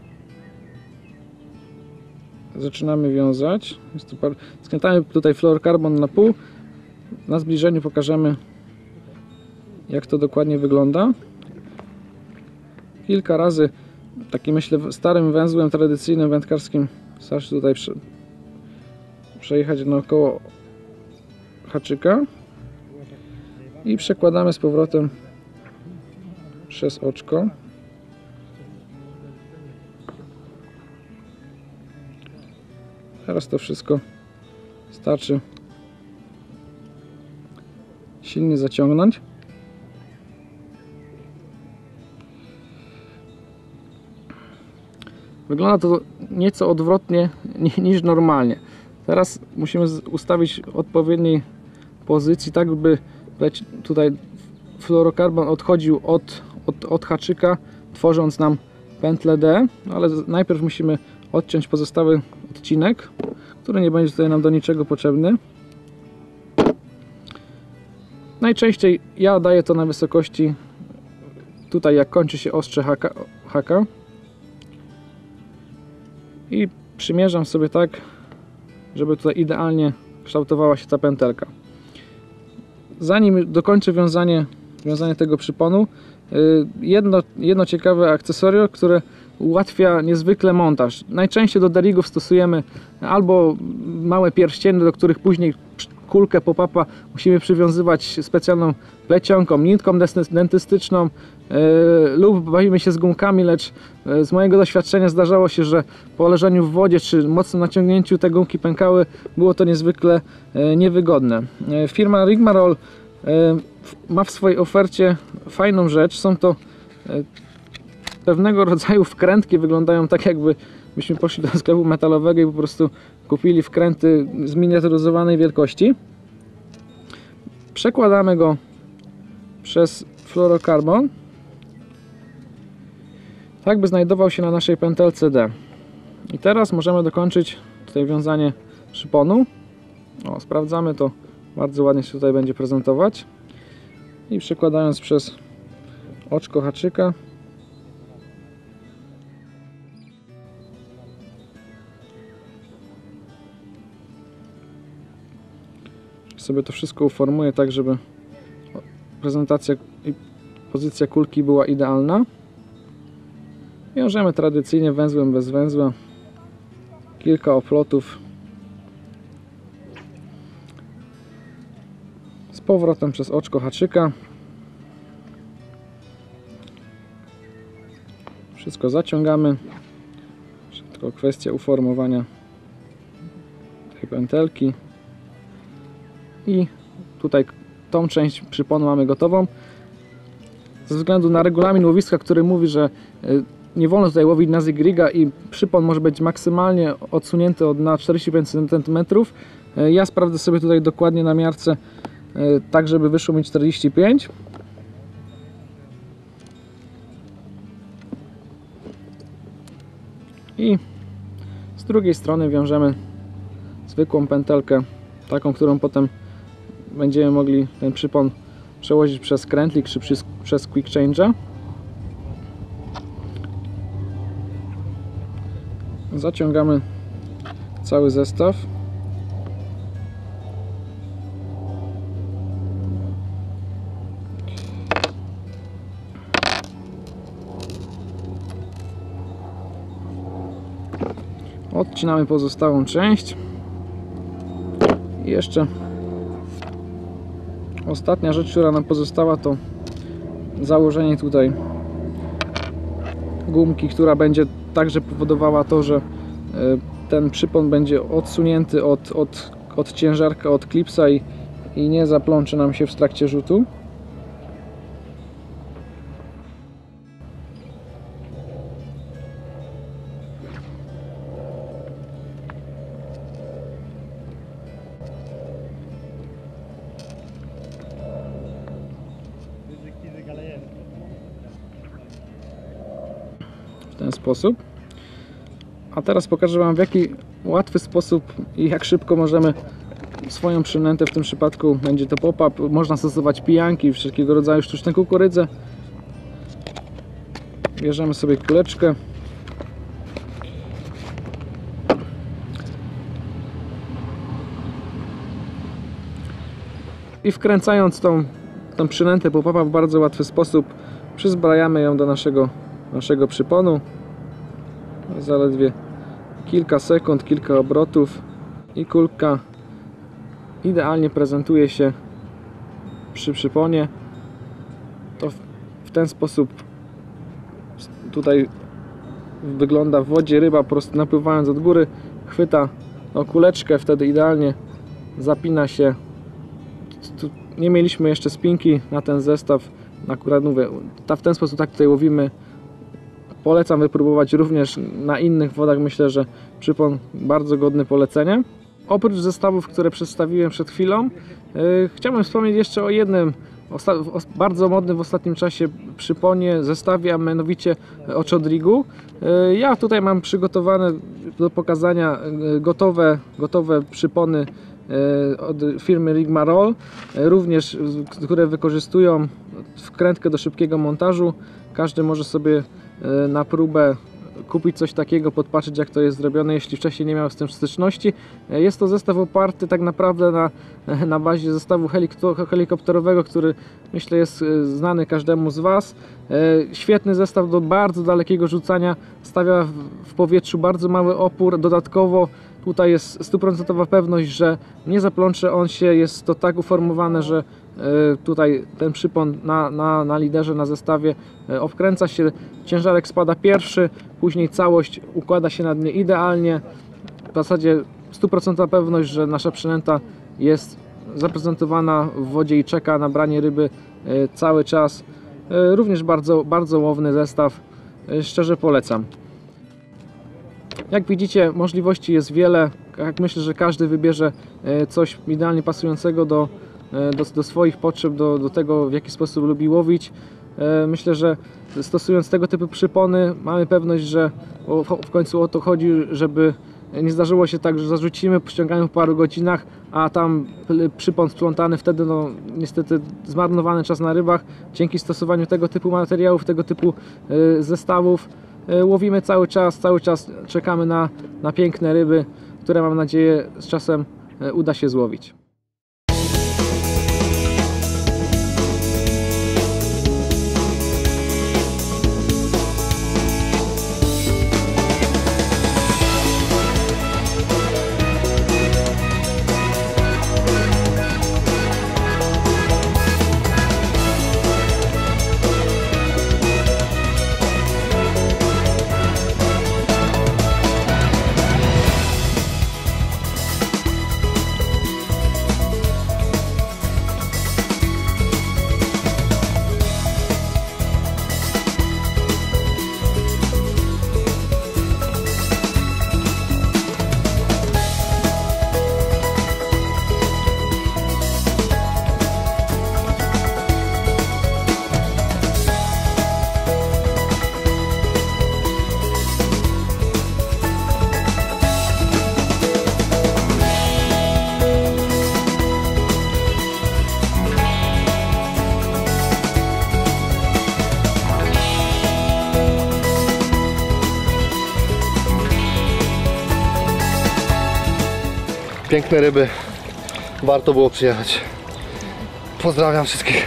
zaczynamy wiązać. Jest to par... Skręcamy tutaj fluorokarbon na pół. Na zbliżeniu pokażemy, jak to dokładnie wygląda. Kilka razy takim, myślę, starym węzłem tradycyjnym wędkarskim starczy tutaj prze... przejechać naokoło haczyka i przekładamy z powrotem przez oczko. Teraz to wszystko starczy silnie zaciągnąć. Wygląda to nieco odwrotnie niż normalnie. Teraz musimy ustawić odpowiedniej pozycji, tak by tutaj fluorokarbon odchodził od, od, od haczyka, tworząc nam pętlę D, ale najpierw musimy odciąć pozostały odcinek, który nie będzie tutaj nam do niczego potrzebny. Najczęściej ja daję to na wysokości tutaj, jak kończy się ostrze haka, haka. I przymierzam sobie tak, żeby tutaj idealnie kształtowała się ta pętelka. Zanim dokończę wiązanie, wiązanie tego przyponu, jedno, jedno ciekawe akcesorio, które ułatwia niezwykle montaż. Najczęściej do derigów stosujemy albo małe pierścienie, do których później kulkę pop-upa musimy przywiązywać specjalną plecionką, nitką dentystyczną yy, lub bawimy się z gumkami, lecz yy, z mojego doświadczenia zdarzało się, że po leżeniu w wodzie czy mocnym naciągnięciu te gumki pękały. Było to niezwykle yy, niewygodne. Yy, firma Rigmarole yy, ma w swojej ofercie fajną rzecz. Są to yy, pewnego rodzaju wkrętki, wyglądają tak, jakby byśmy poszli do sklepu metalowego i po prostu kupili wkręty zminiaturyzowanej wielkości. Przekładamy go przez fluorokarbon, tak by znajdował się na naszej pętelce D. I teraz możemy dokończyć tutaj wiązanie przyponu. O, sprawdzamy to, bardzo ładnie się tutaj będzie prezentować. I przekładając przez oczko haczyka, sobie to wszystko uformuję tak, żeby prezentacja i pozycja kulki była idealna. Wiążemy tradycyjnie węzłem bez węzła. Kilka oplotów. Z powrotem przez oczko haczyka. Wszystko zaciągamy. Tylko kwestia uformowania tej pętelki. I tutaj tą część przyponu mamy gotową. Ze względu na regulamin łowiska, który mówi, że nie wolno tutaj łowić na zigriga i przypon może być maksymalnie odsunięty od na czterdzieści pięć centymetrów, ja sprawdzę sobie tutaj dokładnie na miarce, tak żeby wyszło mi czterdzieści pięć. I z drugiej strony wiążemy zwykłą pętelkę, taką, którą potem będziemy mogli ten przypon przełożyć przez krętlik czy przez, przez quick change'a. Zaciągamy cały zestaw. Odcinamy pozostałą część. I jeszcze ostatnia rzecz, która nam pozostała, to założenie tutaj gumki, która będzie także powodowała to, że ten przypon będzie odsunięty od, od, od ciężarka, od klipsa i, i nie zaplącze nam się w trakcie rzutu. ten sposób. A teraz pokażę Wam, w jaki łatwy sposób i jak szybko możemy swoją przynętę, w tym przypadku będzie to pop-up, można stosować pijanki, wszelkiego rodzaju sztuczne kukurydzę. Bierzemy sobie kuleczkę. I wkręcając tą, tą przynętę pop-upa w bardzo łatwy sposób przyzbrajamy ją do naszego, naszego przyponu. Zaledwie kilka sekund, kilka obrotów i kulka idealnie prezentuje się przy przyponie. To w, w ten sposób tutaj wygląda w wodzie. Ryba po prostu napływając od góry chwyta o kuleczkę, wtedy idealnie zapina się. Tu nie mieliśmy jeszcze spinki na ten zestaw. Akurat mówię, w ten sposób tak tutaj łowimy. Polecam wypróbować również na innych wodach. Myślę, że przypon bardzo godny polecenia. Oprócz zestawów, które przedstawiłem przed chwilą, yy, chciałbym wspomnieć jeszcze o jednym bardzo modnym w ostatnim czasie przyponie, zestawie, a mianowicie o Chodrigu. Yy, ja tutaj mam przygotowane do pokazania gotowe, gotowe przypony od firmy Rigmarole, również które wykorzystują wkrętkę do szybkiego montażu. Każdy może sobie na próbę kupić coś takiego, podpatrzeć jak to jest zrobione, jeśli wcześniej nie miał z tym styczności. Jest to zestaw oparty tak naprawdę na, na bazie zestawu helikopterowego, który myślę jest znany każdemu z Was. Świetny zestaw do bardzo dalekiego rzucania, stawia w powietrzu bardzo mały opór. Dodatkowo tutaj jest stuprocentowa pewność, że nie zaplącze on się, jest to tak uformowane, że tutaj ten przypon na, na, na liderze, na zestawie obkręca się, ciężarek spada pierwszy, później całość układa się na dnie idealnie. W zasadzie stuprocentowa pewność, że nasza przynęta jest zaprezentowana w wodzie i czeka na branie ryby cały czas. Również bardzo, bardzo łowny zestaw, szczerze polecam. Jak widzicie, możliwości jest wiele. Jak myślę, że każdy wybierze coś idealnie pasującego do, do, do swoich potrzeb, do, do tego, w jaki sposób lubi łowić. Myślę, że stosując tego typu przypony mamy pewność, że w końcu o to chodzi, żeby nie zdarzyło się tak, że zarzucimy, ściągamy po paru godzinach, a tam przypon splątany, wtedy no niestety zmarnowany czas na rybach. Dzięki stosowaniu tego typu materiałów, tego typu zestawów łowimy cały czas, cały czas czekamy na, na piękne ryby, które mam nadzieję z czasem uda się złowić. Piękne ryby, warto było przyjechać. Pozdrawiam wszystkich.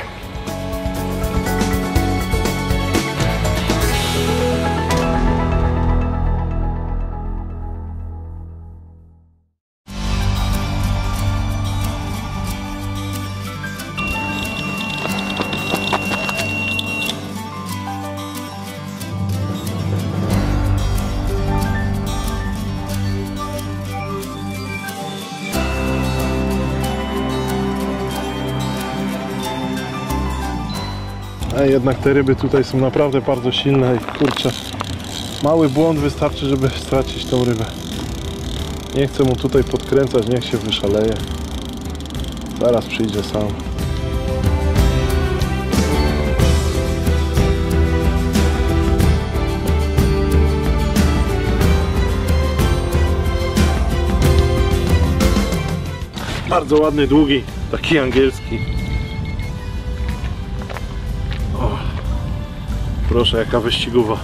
A jednak te ryby tutaj są naprawdę bardzo silne i kurczę, mały błąd wystarczy, żeby stracić tą rybę. Nie chcę mu tutaj podkręcać, niech się wyszaleje. Zaraz przyjdzie sam. Bardzo ładny, długi, taki angielski. O, proszę, jaka wyścigowa.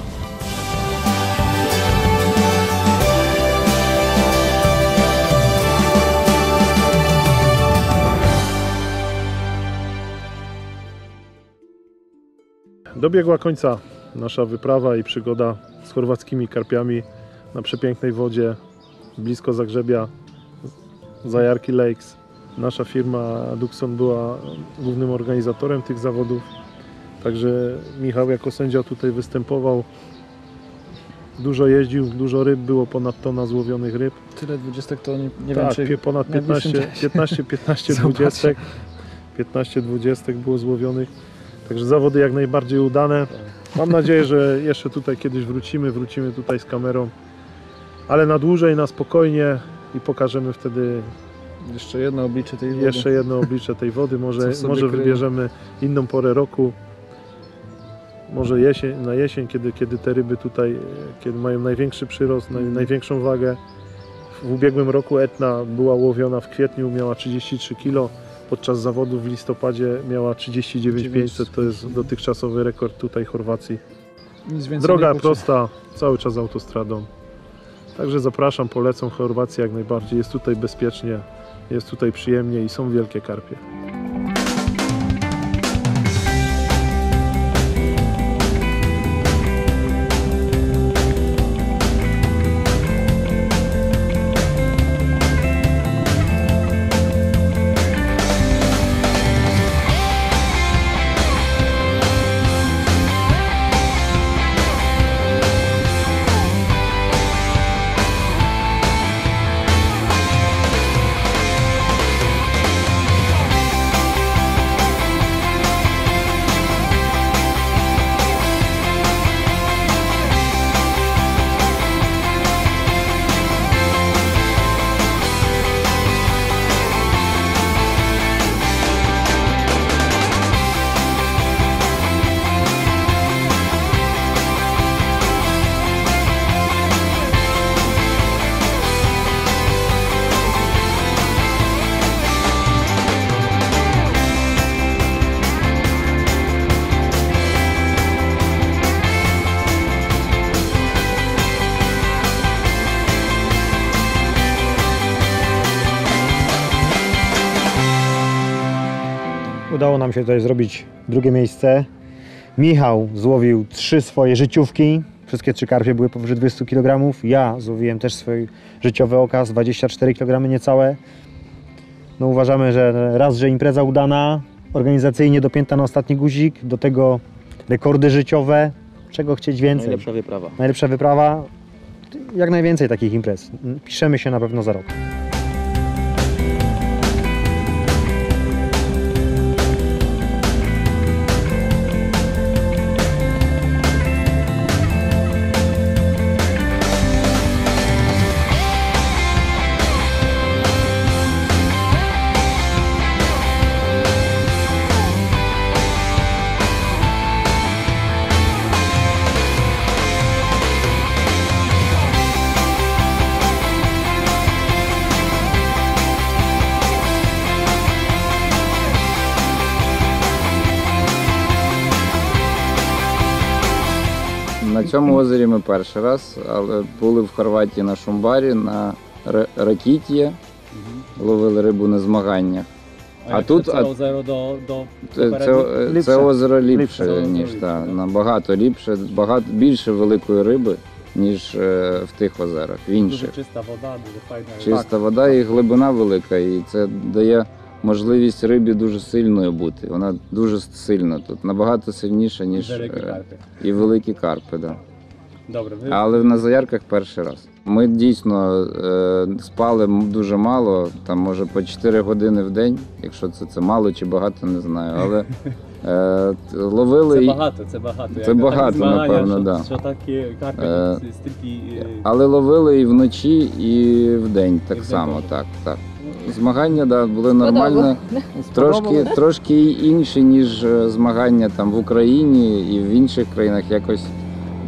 Dobiegła końca nasza wyprawa i przygoda z chorwackimi karpiami na przepięknej wodzie blisko Zagrzebia, Zajarki Lakes. Nasza firma Duxon była głównym organizatorem tych zawodów, także Michał jako sędzia tutaj występował. Dużo jeździł, dużo ryb, było ponad tona złowionych ryb. Tyle dwudziestek to nie, nie Tak, wiem, czy ponad w najbliższym piętnaście, piętnaście Zobaczę. dwudziestek. piętnaście dwudziestek było złowionych. Także zawody jak najbardziej udane. Mam nadzieję, że jeszcze tutaj kiedyś wrócimy, wrócimy tutaj z kamerą, ale na dłużej, na spokojnie i pokażemy wtedy jeszcze jedno oblicze tej wody. jeszcze jedno oblicze tej wody. Może, Co w sobie może kryje. wybierzemy inną porę roku. Może jesień, na jesień, kiedy, kiedy te ryby tutaj, kiedy mają największy przyrost, naj, największą wagę. W ubiegłym roku Etna była łowiona w kwietniu, miała trzydzieści trzy kilo. Podczas zawodów w listopadzie miała trzydzieści dziewięć tysięcy pięćset, to jest dotychczasowy rekord tutaj Chorwacji. Nic więcej Droga nie potrzeba. prosta, cały czas autostradą. Także zapraszam, polecam Chorwację jak najbardziej. Jest tutaj bezpiecznie, jest tutaj przyjemnie i są wielkie karpie. Udało nam się tutaj zrobić drugie miejsce. Michał złowił trzy swoje życiówki. Wszystkie trzy karpie były powyżej dwudziestu kilogramów. Ja złowiłem też swój życiowy okaz, dwadzieścia cztery kilogramy niecałe. No uważamy, że raz, że impreza udana, organizacyjnie dopięta na ostatni guzik, do tego rekordy życiowe. Czego chcieć więcej? Najlepsza wyprawa. Najlepsza wyprawa. Jak najwięcej takich imprez. Piszemy się na pewno za rok. На цьому озері ми перший раз, але були в Хорватії на Шумбарі, на Ра- Ракіт'ї, ловили рибу на змаганнях. А тут це а, озеро до, до це, це, Ліпше. це озеро ліпше, Ліпше. ніж та, набагато ліпше, багато більше великої риби, ніж е, в тих озерах, в інших. чиста вода, дуже файна. Чиста вода і глибина велика, і це дає можливість рибі дуже сильною бути. Вона дуже сильна тут, набагато сильніша, ніж Великі е, карпи. і великі карпи. Да. Добре, ви Але на заярках перший раз. Ми дійсно е, спали м- дуже мало, там може по чотири години в день, якщо це, це мало чи багато, не знаю. Але е, т- ловили. це і- багато, це багато. Це Як на багато, такі змагання, напевно, що, да. що такі карпи, Е, стільки... е, Але ловили і вночі, і вдень так І вдень само. теж. Так, так. Змагання да, були нормально. Трошки, трошки інші, ніж е, змагання там в Україні і в інших країнах якось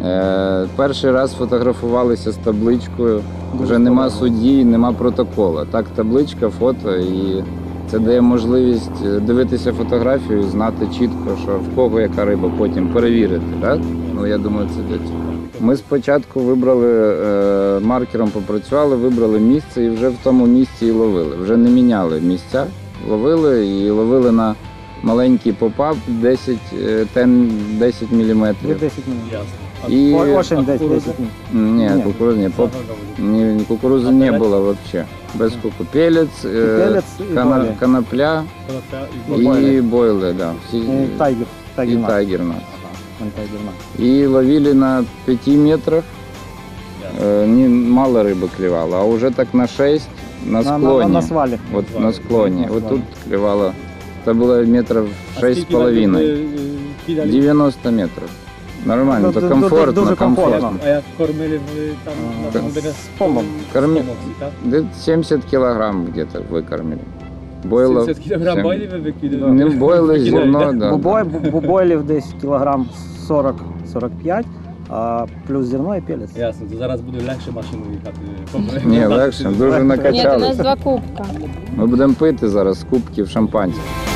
Е, перший раз фотографувалися з табличкою, вже нема судді, нема протоколу. Так, табличка, фото, і це дає можливість дивитися фотографію і знати чітко, що в кого яка риба, потім перевірити. Так? Ну, я думаю, це для цього. Ми спочатку вибрали, е, маркером попрацювали, вибрали місце і вже в тому місці і ловили. Вже не міняли місця, ловили і ловили на маленький попап десять міліметрів. десять минут. І... Очень десять минут. Ні, кукурудзи не, поп... ні, кукурудзи не було взагалі. Без куку. Пелець, е, Пелець і кана... бойли. конопля і бойли, да. Всі... И тайгер. і Тайгер. тайгер. на. Тайгер. И ловили на пяти метрах. Э, не, мало рыбы клевало, а уже так на шесть на На, склоне. на, на свале. Вот на склоне. На Вот свале. тут клевало. Это было метров шесть с половиной. девяносто метров. Нормально, Ну, то ду- ду- комфортно, дуже комфортно. комфортно. А як кормили ви там Так. на З помом. Корми... так? Где-то семьдесят килограмм где-то выкормили. Бойлов. сімдесят кілограм сем- бойли ви викидали? Не бойли, зерно, да. Бубой, бубойлів десь кілограм сорок сорок п'ять, а плюс зерно і пелець. Ясно, то зараз буде легше машину їхати. Ні, легше, дуже Ні, у нас накачалися. два кубка. Ми будемо пити зараз з кубків шампанське.